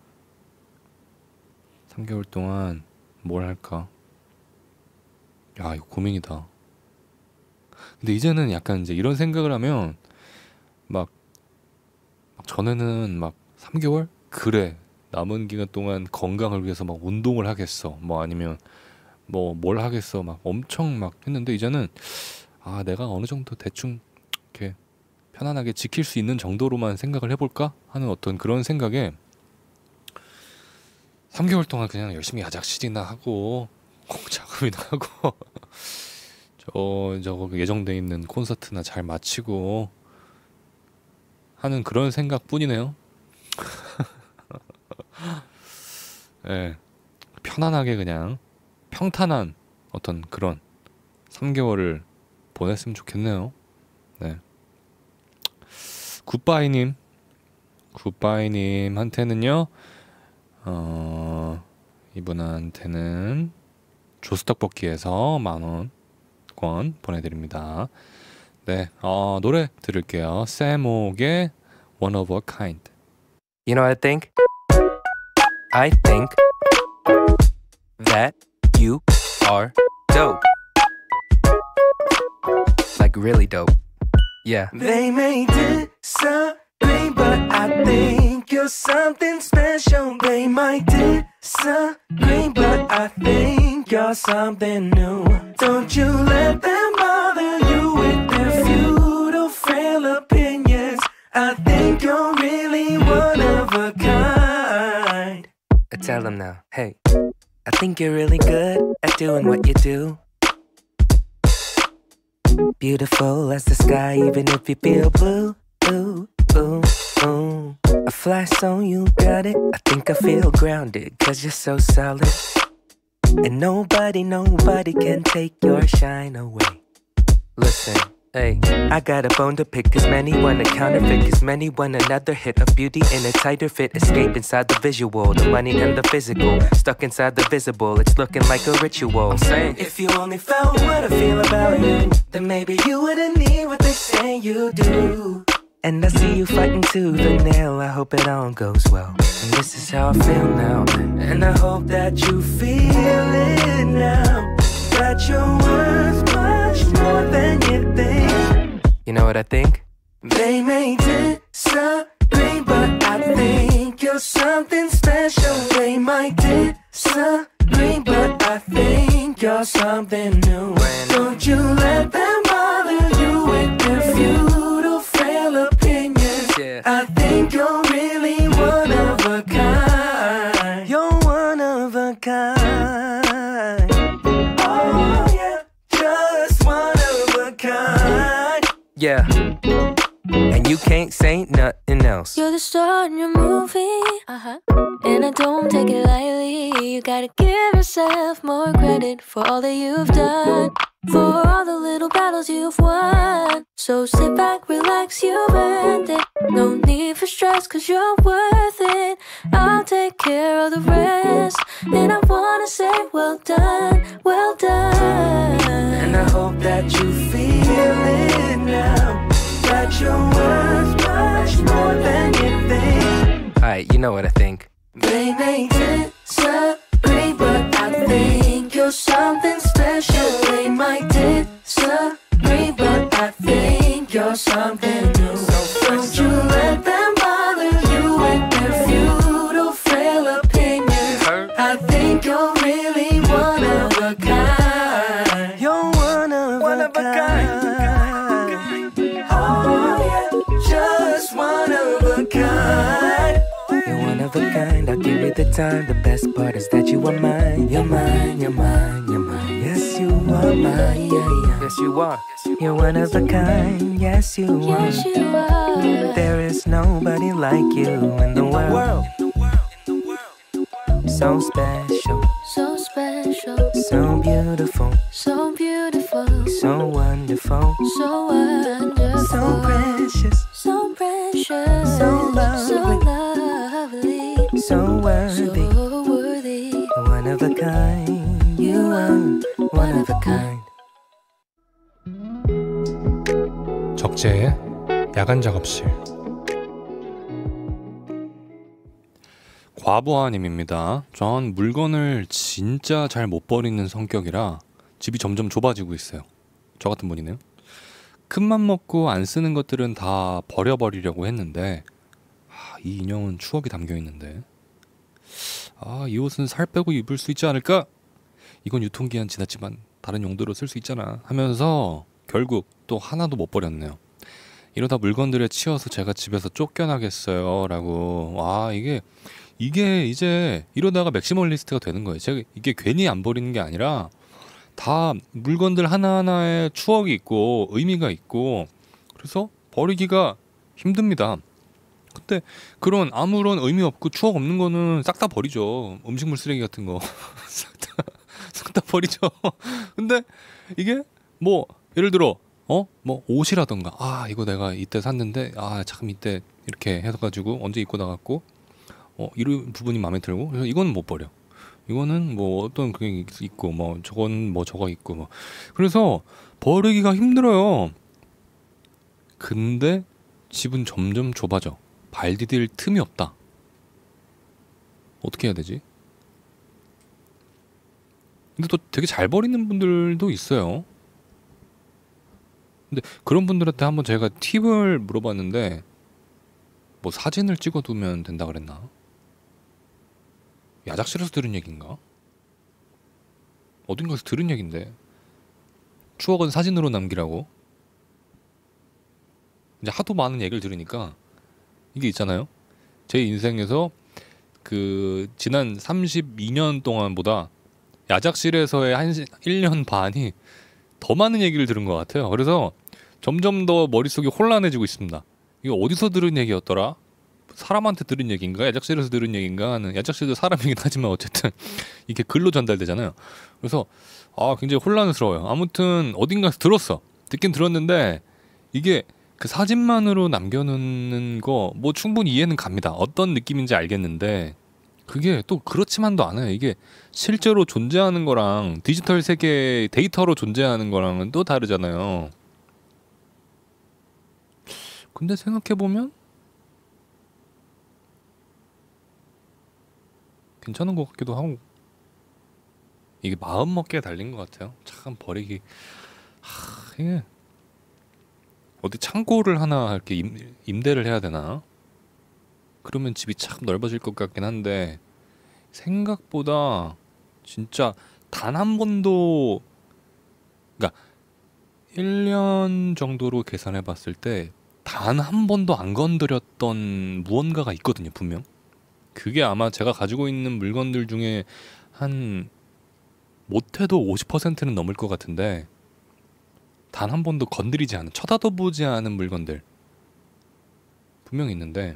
삼 개월 동안 뭘 할까? 야, 이거 고민이다. 근데 이제는 약간 이제 이런 생각을 하면 막, 막 전에는 막 삼 개월? 그래, 남은 기간 동안 건강을 위해서 막 운동을 하겠어, 뭐 아니면 뭐 뭘 하겠어, 막 엄청 막 했는데 이제는 아, 내가 어느 정도 대충 이렇게 편안하게 지킬 수 있는 정도로만 생각을 해볼까 하는 어떤 그런 생각에 삼 개월 동안 그냥 열심히 야작실이나 하고 곡 작업이나 하고 저 저거 예정돼 있는 콘서트나 잘 마치고 하는 그런 생각뿐이네요. 네, 편안하게 그냥 평탄한 어떤 그런 삼 개월을 보냈으면 좋겠네요. 네. 굿바이님, 굿바이님한테는요, 어, 이분한테는 조스떡볶이에서 만원권 보내드립니다. 네, 어, 노래 들을게요. 세목의 One of a Kind. You know what I think? I think that you are dope. Like really dope. Yeah. They may disagree, but I think you're something special. They might disagree, but I think you're something new. Don't you let them bother you with their futile, frail opinions. I think you're really one of a kind. I tell them now, hey, I think you're really good at doing what you do. Beautiful as the sky, even if you feel blue, blue, blue, blue. A flash song, you got it. I think I feel grounded, cause you're so solid. And nobody, nobody can take your shine away. Listen, hey, I got a bone to pick, cause many want to counterfeit, cause many want another hit of beauty in a tighter fit. Escape inside the visual, the money and the physical. Stuck inside the visible, it's looking like a ritual. I'm saying, If you only felt what I feel about you, then maybe you wouldn't need what they say you do. and I see you fighting tooth and nail. I hope it all goes well, and this is how I feel now. And I hope that you feel it now, that you're worth much more than you think. You know what I think? They may disagree, but I think you're something special. They might disagree, but I think you're something new. Don't you let them bother you with their futile, frail opinions. Yeah. I think you're really one of a kind. You're one of a kind. Oh yeah, just one of a kind. Yeah. And you can't say nothing else. You're the star in your movie, uh-huh. And I don't take it lightly. You gotta give yourself more credit for all that you've done, for all the little battles you've won. So sit back, relax, you've earned it. No need for stress, cause you're worth it. I'll take care of the rest. And I wanna say well done, well done. And I hope that you feel it now, that you're worth much more than you think. Alright, you know what I think. They may disagree, but I think you're something special. They might disagree, but I think you're something new. Don't you let them bother you with their futile, frail opinions. I think you're really one of a kind. You're one of one a, of kind. a kind. Oh yeah, just one of a kind. You're one of a kind, I'll give you the time. The best part is that you are mine. You're mine, you're mine, you're mine. Yes, you are mine, yeah, yeah. Yes, you are. You're one of a kind, yes, you are. Yes, you are. There is nobody like you in the world. So special, So special, so beautiful, so beautiful, so wonderful, so wonderful, So precious, so precious, So lovely. so lovely, so so worthy, so worthy. one of a kind. You are one of a kind. 적재의 야간 작업실. 과부하님입니다. 전 물건을 진짜 잘 못 버리는 성격이라 집이 점점 좁아지고 있어요. 저 같은 분이네요. 큰맘 먹고 안 쓰는 것들은 다 버려버리려고 했는데 아, 이 인형은 추억이 담겨 있는데 아, 이 옷은 살 빼고 입을 수 있지 않을까? 이건 유통기한 지났지만 다른 용도로 쓸 수 있잖아 하면서 결국 또 하나도 못 버렸네요. 이러다 물건들에 치여서 제가 집에서 쫓겨나겠어요 라고. 와, 이게 이게 이제 이러다가 맥시멀리스트가 되는 거예요. 제가 이게 괜히 안 버리는 게 아니라 다 물건들 하나하나에 추억이 있고 의미가 있고 그래서 버리기가 힘듭니다. 근데 그런 아무런 의미 없고 추억 없는 거는 싹 다 버리죠. 음식물 쓰레기 같은 거 싹 다 싹 다 버리죠. 근데 이게 뭐 예를 들어 어? 뭐 옷이라던가 아 이거 내가 이때 샀는데 아 참 이때 이렇게 해가지고 언제 입고 나갔고 어 이런 부분이 마음에 들고 그래서 이거는 못 버려. 이거는 뭐 어떤 그게 있고 뭐 저건 뭐 저거 있고 뭐 그래서 버리기가 힘들어요. 근데 집은 점점 좁아져. 발 디딜 틈이 없다. 어떻게 해야 되지? 근데 또 되게 잘 버리는 분들도 있어요. 근데 그런 분들한테 한번 제가 팁을 물어봤는데 뭐 사진을 찍어두면 된다 그랬나? 야작실에서 들은 얘기인가? 어딘가에서 들은 얘긴데 추억은 사진으로 남기라고. 이제 하도 많은 얘기를 들으니까 이게 있잖아요. 제 인생에서 그 지난 삼십이 년 동안보다 야작실에서의 한 일 년 반이 더 많은 얘기를 들은 것 같아요. 그래서 점점 더 머릿속이 혼란해지고 있습니다. 이거 어디서 들은 얘기였더라? 사람한테 들은 얘기인가? 야작실에서 들은 얘기인가? 하는 야작실도 사람이긴 하지만 어쨌든 이게 글로 전달되잖아요. 그래서 아 굉장히 혼란스러워요. 아무튼 어딘가에서 들었어. 듣긴 들었는데 이게 그 사진만으로 남겨놓는 거 뭐 충분히 이해는 갑니다. 어떤 느낌인지 알겠는데 그게 또 그렇지만도 않아요. 이게 실제로 존재하는 거랑 디지털 세계 데이터로 존재하는 거랑은 또 다르잖아요. 근데 생각해보면 괜찮은 것 같기도 하고 이게 마음 먹기에 달린 것 같아요. 참 버리기 하, 이게 어디 창고를 하나 이렇게 임, 임대를 해야 되나? 그러면 집이 참 넓어질 것 같긴 한데 생각보다 진짜 단 한 번도 그러니까 일 년 정도로 계산해 봤을 때 단 한 번도 안 건드렸던 무언가가 있거든요, 분명. 그게 아마 제가 가지고 있는 물건들 중에 한 못해도 오십 퍼센트는 넘을 것 같은데 단 한 번도 건드리지 않은, 쳐다도 보지 않은 물건들 분명히 있는데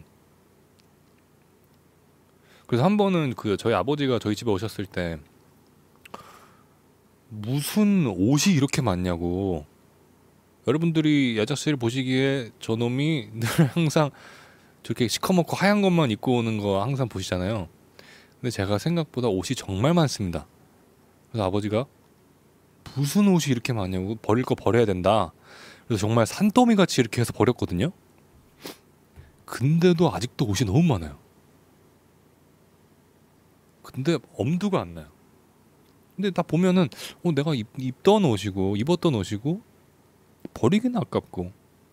그래서 한 번은 그 저희 아버지가 저희 집에 오셨을 때 무슨 옷이 이렇게 많냐고. 여러분들이 야작실 보시기에 저놈이 늘 항상 저렇게 시커멓고 하얀 것만 입고 오는 거 항상 보시잖아요. 근데 제가 생각보다 옷이 정말 많습니다. 그래서 아버지가 무슨 옷이 이렇게 많냐고, 버릴 거 버려야 된다. 그래서 정말 산더미 같이 이렇게 해서 버렸거든요. 근데도 아직도 옷이 너무 많아요. 근데 엄두가 안 나요. 근데 다 보면은 어, 내가 입, 입던 옷이고 입었던 옷이고 버리기는 아깝고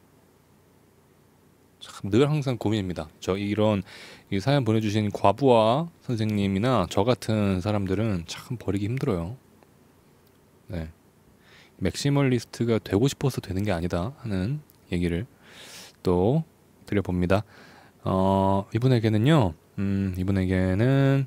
참 늘 항상 고민입니다. 저 이런 이 사연 보내주신 과부하 선생님이나 저 같은 사람들은 참 버리기 힘들어요. 네, 맥시멀리스트가 되고 싶어서 되는 게 아니다 하는 얘기를 또 드려봅니다. 어, 이분에게는요, 음, 이분에게는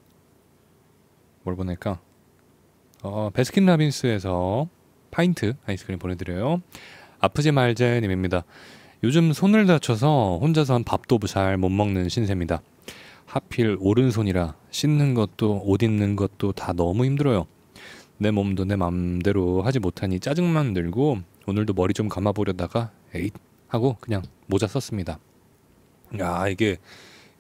뭘 보낼까? 어, 베스킨라빈스에서 파인트 아이스크림 보내드려요. 아프지 말제님입니다. 요즘 손을 다쳐서 혼자선 밥도 잘 못 먹는 신세입니다. 하필 오른손이라 씻는 것도 옷 입는 것도 다 너무 힘들어요. 내 몸도 내 맘대로 하지 못하니 짜증만 들고 오늘도 머리 좀 감아보려다가 에잇 하고 그냥 모자 썼습니다. 야, 이게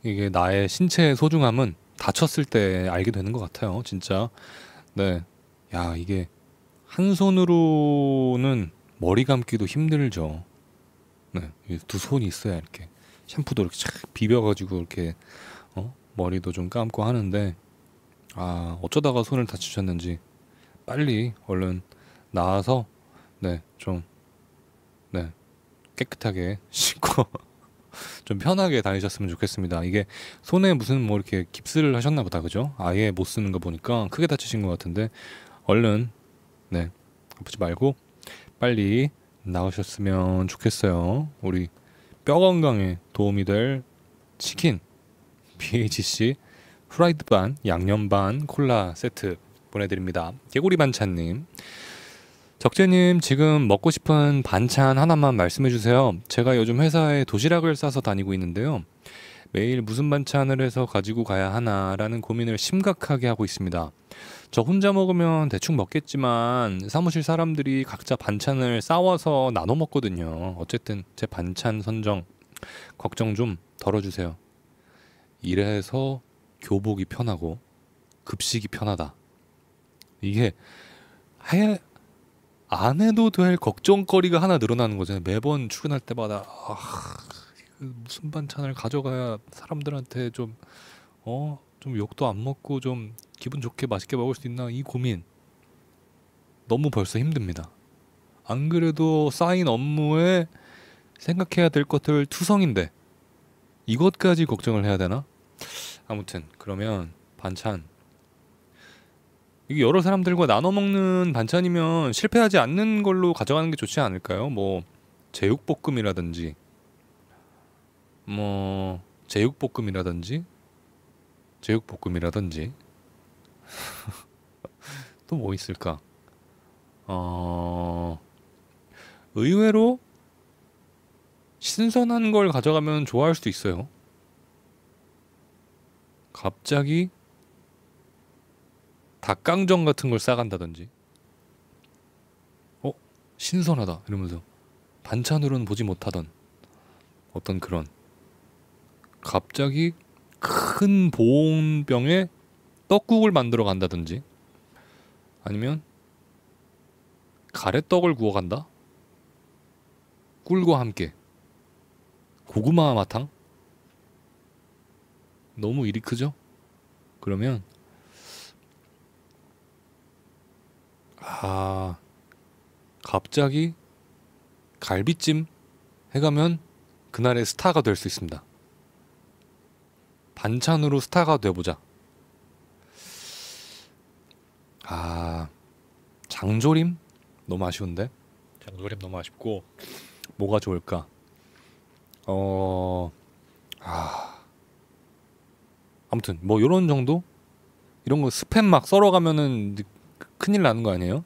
이게 나의 신체의 소중함은 다쳤을 때 알게 되는 것 같아요. 진짜. 네. 야, 이게 한 손으로는 머리 감기도 힘들죠. 네. 두 손이 있어야 이렇게 샴푸도 이렇게 착 비벼가지고 이렇게 어? 머리도 좀 감고 하는데, 아, 어쩌다가 손을 다치셨는지 빨리 얼른 나와서 네, 좀 네, 깨끗하게 씻고 좀 편하게 다니셨으면 좋겠습니다. 이게 손에 무슨 뭐 이렇게 깁스를 하셨나 보다, 그죠? 아예 못 쓰는 거 보니까 크게 다치신 것 같은데 얼른 네, 아프지 말고 빨리 나으셨으면 좋겠어요. 우리 뼈 건강에 도움이 될 치킨 비에이치씨 프라이드 반, 양념 반 콜라 세트 보내드립니다. 개구리 반찬님, 적재님 지금 먹고 싶은 반찬 하나만 말씀해주세요. 제가 요즘 회사에 도시락을 싸서 다니고 있는데요. 매일 무슨 반찬을 해서 가지고 가야 하나라는 고민을 심각하게 하고 있습니다. 저 혼자 먹으면 대충 먹겠지만 사무실 사람들이 각자 반찬을 싸와서 나눠 먹거든요. 어쨌든 제 반찬 선정 걱정 좀 덜어주세요. 이래서 교복이 편하고 급식이 편하다. 이게 해, 안 해도 될 걱정거리가 하나 늘어나는 거잖아요. 매번 출근할 때마다 아, 무슨 반찬을 가져가야 사람들한테 좀 어, 좀 욕도 안 먹고 좀 기분 좋게 맛있게 먹을 수 있나, 이 고민 너무 벌써 힘듭니다. 안 그래도 쌓인 업무에 생각해야 될 것들 투성인데 이것까지 걱정을 해야 되나? 아무튼 그러면 반찬, 이게 여러 사람들과 나눠 먹는 반찬이면 실패하지 않는 걸로 가져가는 게 좋지 않을까요? 뭐 제육볶음이라든지 뭐 제육볶음이라든지 제육볶음이라든지 또 뭐 있을까? 어... 의외로 신선한 걸 가져가면 좋아할 수도 있어요. 갑자기 닭강정 같은 걸 싸간다든지, 어? 신선하다 이러면서 반찬으로는 보지 못하던 어떤 그런, 갑자기 큰 보온병에 떡국을 만들어 간다든지, 아니면 가래떡을 구워 간다? 꿀과 함께 고구마 마탕? 너무 일이 크죠? 그러면 아, 갑자기 갈비찜 해가면 그날의 스타가 될 수 있습니다. 반찬으로 스타가 돼보자. 아, 장조림? 너무 아쉬운데? 장조림 너무 아쉽고, 뭐가 좋을까? 어... 아... 아무튼 뭐 요런 정도? 이런 거 스팸 막 썰어가면은 큰일 나는 거 아니에요?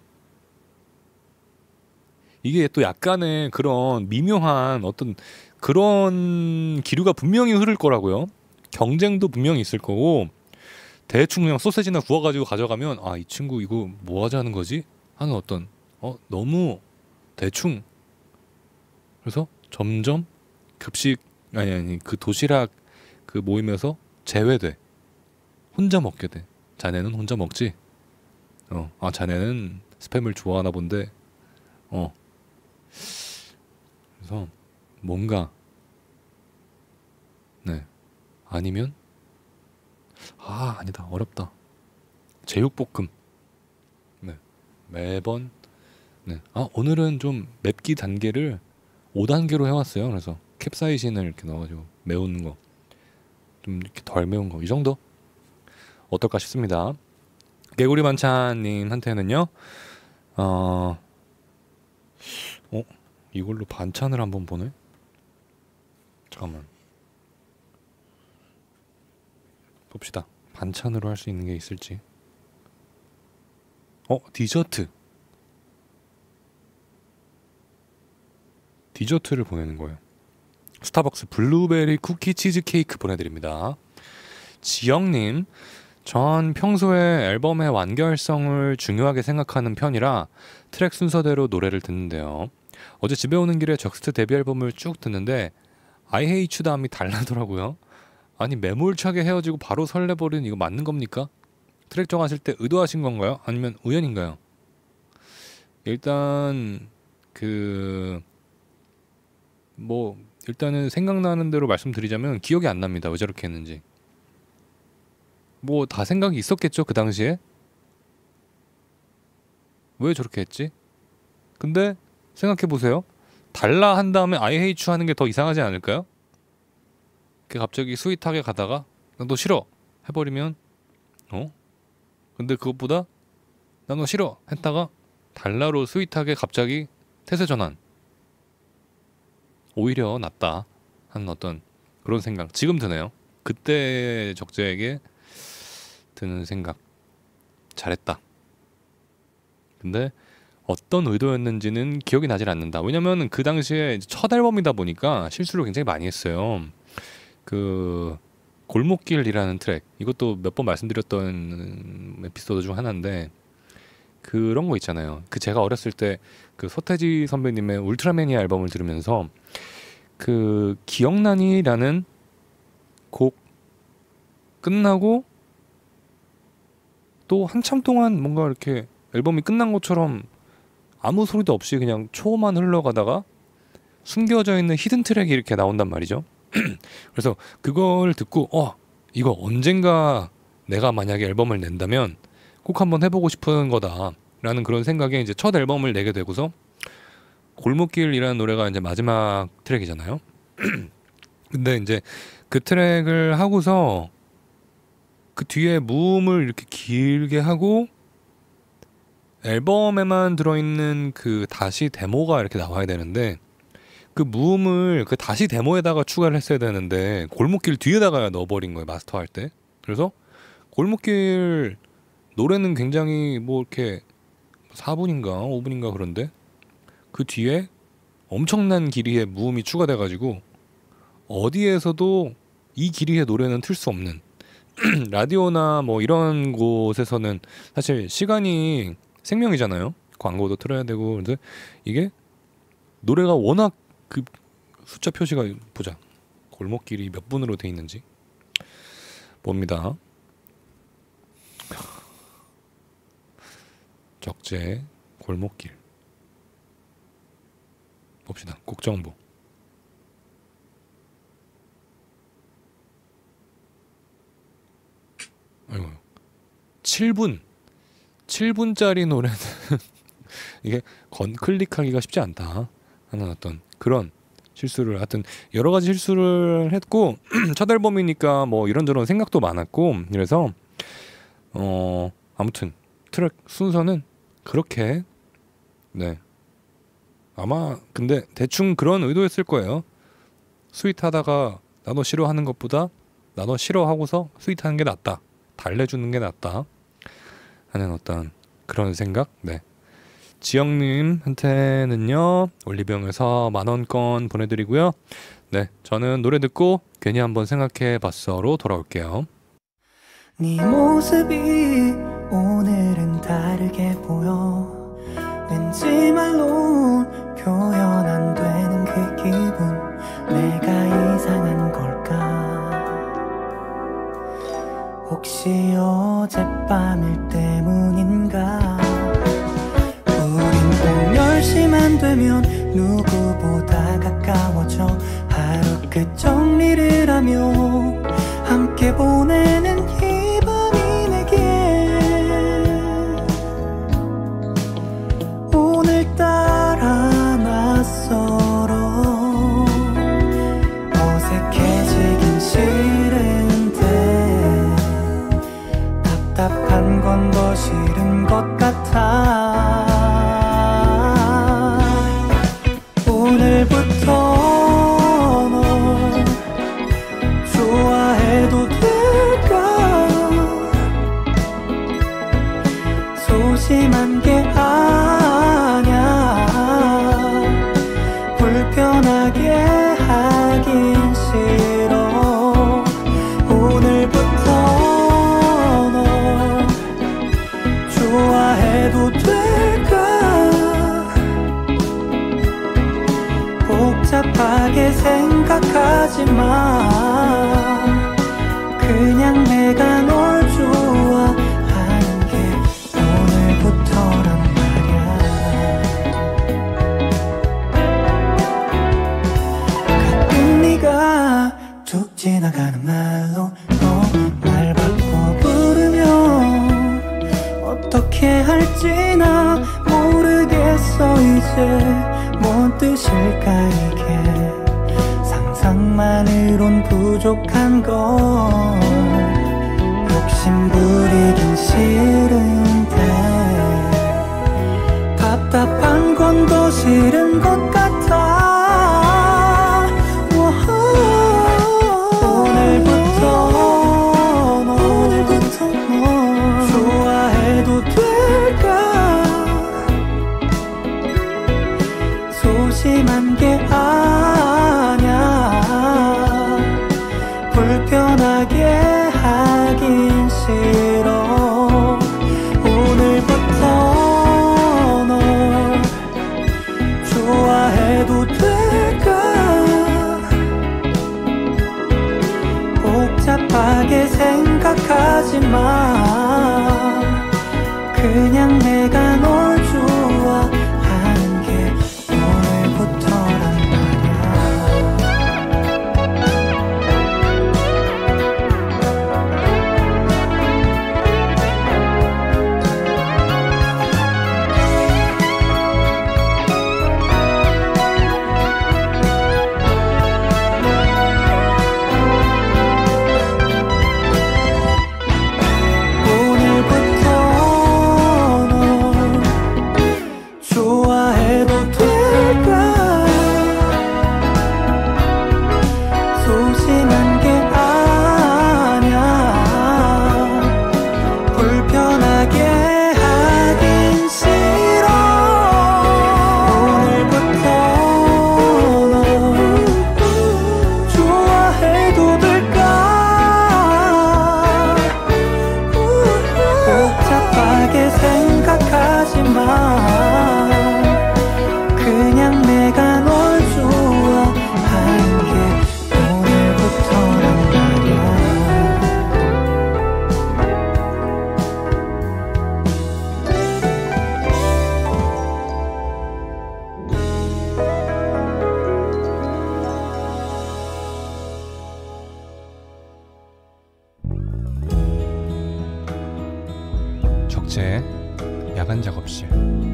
이게 또 약간의 그런 미묘한 어떤 그런 기류가 분명히 흐를 거라고요. 경쟁도 분명히 있을 거고, 대충 그냥 소세지나 구워가지고 가져가면 아, 이 친구 이거 뭐 하자는 거지? 하는 어떤 어 너무 대충. 그래서 점점 급식 아니 아니 그 도시락 그 모임에서 제외돼. 혼자 먹게 돼. 자네는 혼자 먹지? 어, 아 자네는 스팸을 좋아하나 본데. 어. 그래서 뭔가 네. 아니면 아 아니다, 어렵다. 제육볶음. 네. 매번 네. 아 오늘은 좀 맵기 단계를 오 단계로 해왔어요. 그래서 캡사이신을 이렇게 넣어가지고 매운 거 좀 이렇게 덜 매운 거 이 정도 어떨까 싶습니다. 개구리 반찬님한테는요. 어, 어 이걸로 반찬을 한번 보네. 잠깐만. 봅시다. 반찬으로 할 수 있는 게 있을지. 어 디저트. 디저트를 보내는 거예요. 스타벅스 블루베리 쿠키 치즈 케이크 보내드립니다. 지영님, 전 평소에 앨범의 완결성을 중요하게 생각하는 편이라 트랙 순서대로 노래를 듣는데요. 어제 집에 오는 길에 적스트 데뷔 앨범을 쭉 듣는데 I Hate You 다음이 달라더라고요. 아니 매몰차게 헤어지고 바로 설레버리는 이거 맞는 겁니까? 트랙 정하실 때 의도하신 건가요? 아니면 우연인가요? 일단 그 뭐 일단은 생각나는 대로 말씀드리자면 기억이 안 납니다. 왜 저렇게 했는지. 뭐 다 생각이 있었겠죠 그 당시에. 왜 저렇게 했지? 근데 생각해보세요. 달라 한 다음에 I hate you 하는 게 더 이상하지 않을까요? 그 갑자기 스윗하게 가다가 난 너 싫어 해버리면 어? 근데 그것보다 난 너 싫어 했다가 달라로 스윗하게 갑자기 태세 전환. 오히려 낫다 하는 어떤 그런 생각 지금 드네요. 그때 적재에게 드는 생각. 잘했다. 근데 어떤 의도였는지는 기억이 나질 않는다. 왜냐면 그 당시에 첫 앨범이다 보니까 실수를 굉장히 많이 했어요. 그 골목길이라는 트랙, 이것도 몇 번 말씀드렸던 에피소드 중 하나인데 그런 거 있잖아요. 그 제가 어렸을 때 그 서태지 선배님의 울트라매니아 앨범을 들으면서 그 기억나니라는 곡 끝나고 또 한참 동안 뭔가 이렇게 앨범이 끝난 것처럼 아무 소리도 없이 그냥 초만 흘러가다가 숨겨져 있는 히든 트랙이 이렇게 나온단 말이죠. 그래서 그걸 듣고 어 이거 언젠가 내가 만약에 앨범을 낸다면 꼭 한번 해보고 싶은 거다라는 그런 생각에 이제 첫 앨범을 내게 되고서 골목길이라는 노래가 이제 마지막 트랙이잖아요. 근데 이제 그 트랙을 하고서 그 뒤에 무음을 이렇게 길게 하고 앨범에만 들어있는 그 다시 데모가 이렇게 나와야 되는데 그 무음을 그 다시 데모에다가 추가를 했어야 되는데 골목길 뒤에다가 넣어버린 거예요, 마스터할 때. 그래서 골목길 노래는 굉장히 뭐 이렇게 사 분인가 오 분인가 그런데 그 뒤에 엄청난 길이의 무음이 추가돼가지고 어디에서도 이 길이의 노래는 틀 수 없는 라디오나 뭐 이런 곳에서는 사실 시간이 생명이잖아요. 광고도 틀어야 되고. 근데 이게 노래가 워낙 그 숫자 표시가 보자. 골목길이 몇 분으로 돼 있는지 봅니다. 적재 골목길 봅시다. 곡정보. 아이고 칠 분 칠 분짜리 노래는 이게 건 클릭하기가 쉽지 않다 하는 어떤 그런 실수를 하여튼 여러 가지 실수를 했고 첫 앨범이니까 뭐 이런저런 생각도 많았고 그래서 어 아무튼 트랙 순서는 그렇게 네 아마 근데 대충 그런 의도였을 거예요. 스윗하다가 나 너 싫어하는 것보다 나 너 싫어하고서 스윗하는 게 낫다. 달래주는 게 낫다 하는 어떤 그런 생각. 네 지영님한테는요 올리브영에서 만원권 보내드리고요. 네 저는 노래 듣고 괜히 한번 생각해봤어로 돌아올게요. 네 모습이 오늘은 다르게 보여. 왠지 말로 표현 안 되는 그 기분. 내가 이상한 걸까? 혹시 어젯밤일 때문인가? 우린 열 시만 되면 누구보다 가까워져. 하루 끝 정리를 하며 함께 보내는 이 밤이 내게 오늘따라 낯설어. 어색해지긴 싫은데 답답한 건 더 싫은 것 같아. 오늘부터 널 좋아해도 될까? 소심한 게 아냐. 불편하게 하긴 싫어. 오늘부터 널 좋아해도 될까? 복잡하게 생각하지 마. 내가 널 좋아하는 게 오늘부터란 말야. 가끔 네가 툭 지나가는 말로 날 바꿔 부르면 어떻게 할지 나 모르겠어. 이제 뭔 뜻일까 이게. 상상만으론 부족한 걸 욕심 부리긴 싫은데 답답한 건 더 싫은 것 같아. 오늘부터 너, 오늘부터 너 좋아해도 될까. 소심한 게 아냐. 불편하게 하긴 싫어. 오늘부터 널 좋아해도 될까. 복잡하게 생각하지 마. 그냥 내가 널 좋아하는 게 오늘부터란 적재의 야간 작업실.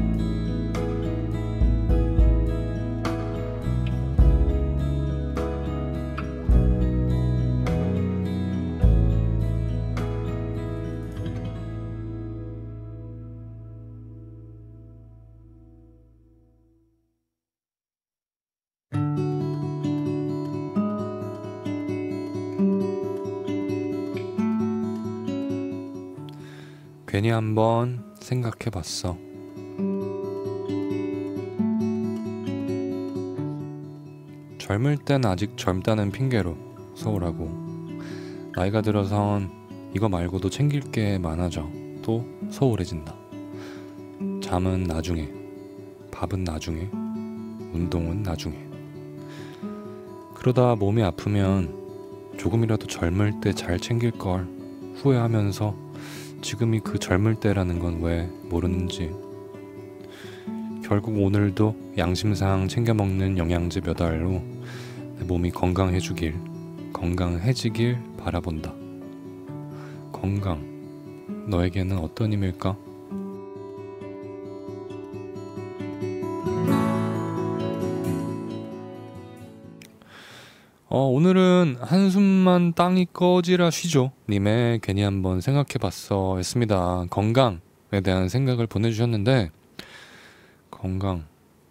괜히 한번 생각해봤어. 젊을 땐 아직 젊다는 핑계로 소홀하고 나이가 들어선 이거 말고도 챙길 게 많아져 또 소홀해진다. 잠은 나중에, 밥은 나중에, 운동은 나중에. 그러다 몸이 아프면 조금이라도 젊을 때 잘 챙길 걸 후회하면서 지금이 그 젊을 때라는 건 왜 모르는지. 결국 오늘도 양심상 챙겨 먹는 영양제 몇 알로 내 몸이 건강해주길, 건강해지길 바라본다. 건강, 너에게는 어떤 의미일까? 어, 오늘은 한숨만 땅이 꺼지라 쉬죠 님의 괜히 한번 생각해봤어 했습니다. 건강에 대한 생각을 보내주셨는데, 건강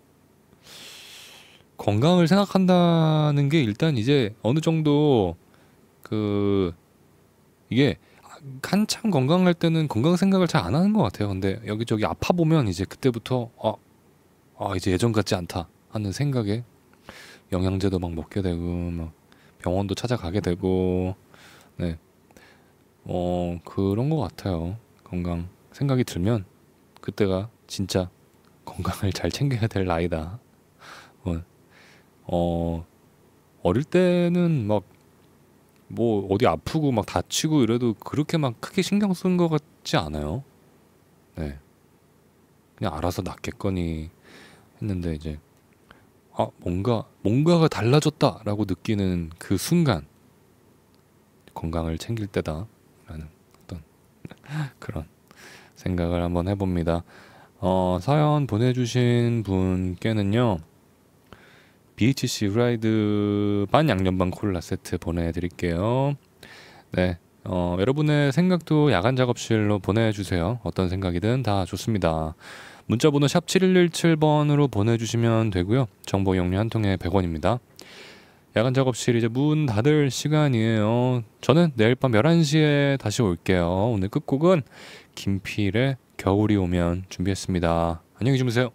건강을 생각한다는 게 일단 이제 어느 정도 그 이게 한참 건강할 때는 건강 생각을 잘 안 하는 것 같아요. 근데 여기저기 아파 보면 이제 그때부터 아, 아 이제 예전 같지 않다 하는 생각에 영양제도 막 먹게 되고 막 병원도 찾아가게 되고, 네, 어 그런 것 같아요. 건강 생각이 들면 그때가 진짜 건강을 잘 챙겨야 될 나이다. 어, 어 어릴 때는 막 뭐 어디 아프고 막 다치고 이래도 그렇게 막 크게 신경 쓴 것 같지 않아요. 네, 그냥 알아서 낫겠거니 했는데 이제 아 뭔가 뭔가가 달라졌다라고 느끼는 그 순간 건강을 챙길 때다라는 어떤 그런 생각을 한번 해봅니다. 어, 사연 보내주신 분께는요 비에이치씨 후라이드 반 양념반 콜라 세트 보내드릴게요. 네, 어, 여러분의 생각도 야간 작업실로 보내주세요. 어떤 생각이든 다 좋습니다. 문자번호 샵 칠일일칠 번으로 보내주시면 되고요. 정보 이용료 한 통에 백 원입니다. 야간 작업실 이제 문 닫을 시간이에요. 저는 내일 밤 열한 시에 다시 올게요. 오늘 끝곡은 김필의 겨울이 오면 준비했습니다. 안녕히 주무세요.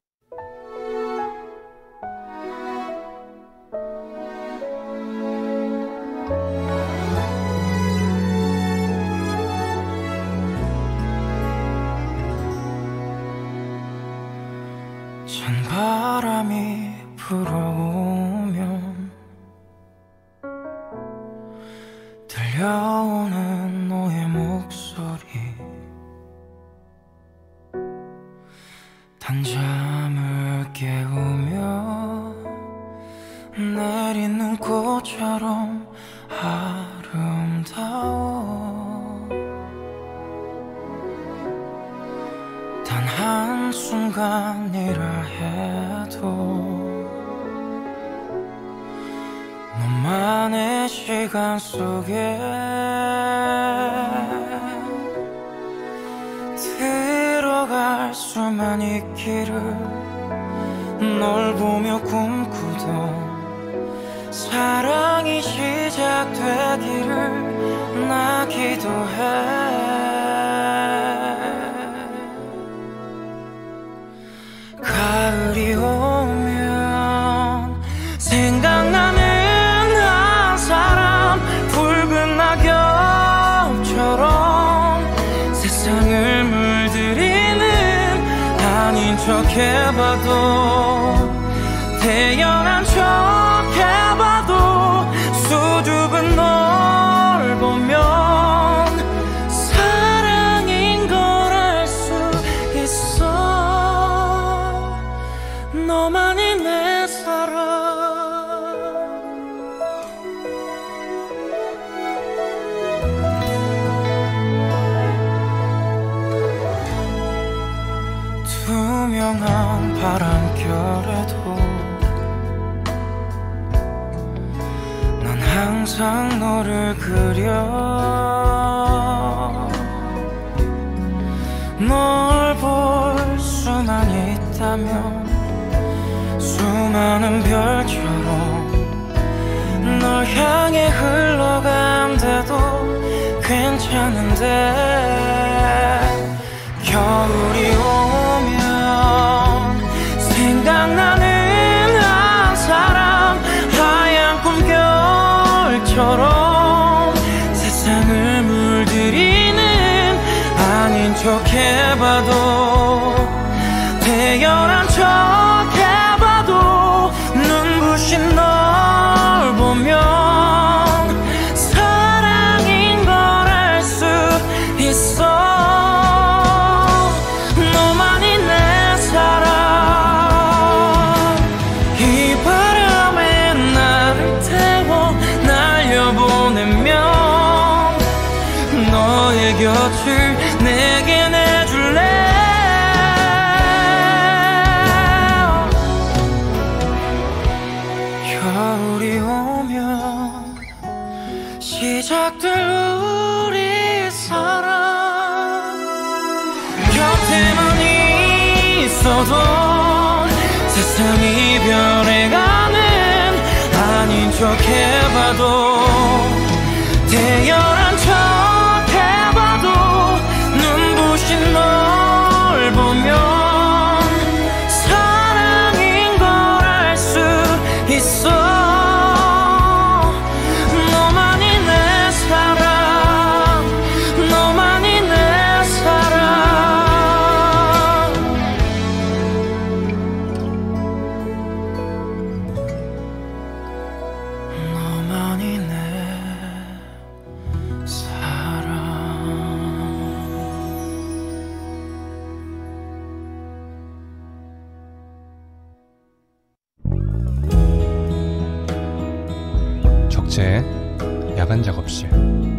찬바람이 불어오면 들려오는 너의 목소리 단잠을 깨우며 내린 눈꽃처럼 아름다워 단 한순간이라 해도 너만의 시간 속에 들어갈 수만 있기를 널 보며 꿈꾸던 사랑이 시작되기를 나 기도해. 가을이 오면 생각나는 한 사람 붉은 낙엽처럼 세상을 물들이는 아닌 척 해봐도 태연한 척 해봐도 수줍은 널 보면 사랑인 걸 알 수 있어. 너만이 내 사랑. 투명한 바람결에도 난 항상 너를 그려. 널 볼 수만 있다면 수많은 별처럼 널 향해 흘러간대도 괜찮은데 겨울이 오면 생각나는 한 사람 하얀 꿈결처럼 세상을 물들이는 아닌 척 해봐도 태연한 척 해봐도 눈부신 널 보면 사랑인 걸 알 수 있어. 너만이 내 사랑. 이 바람에 나를 태워 날려보내면 너의 곁을 내게 내줄래. 겨울이 오면 시작될 우리 사랑 곁에만 있어도 세상이 변해가는 아닌 척 해봐도 태연한 척 해봐도 눈부신 널 보면 사랑인 걸 알 수 있어. 너만이 내 사랑. 너만이 내 사랑. 너만이 내 박재의 야간 작업실.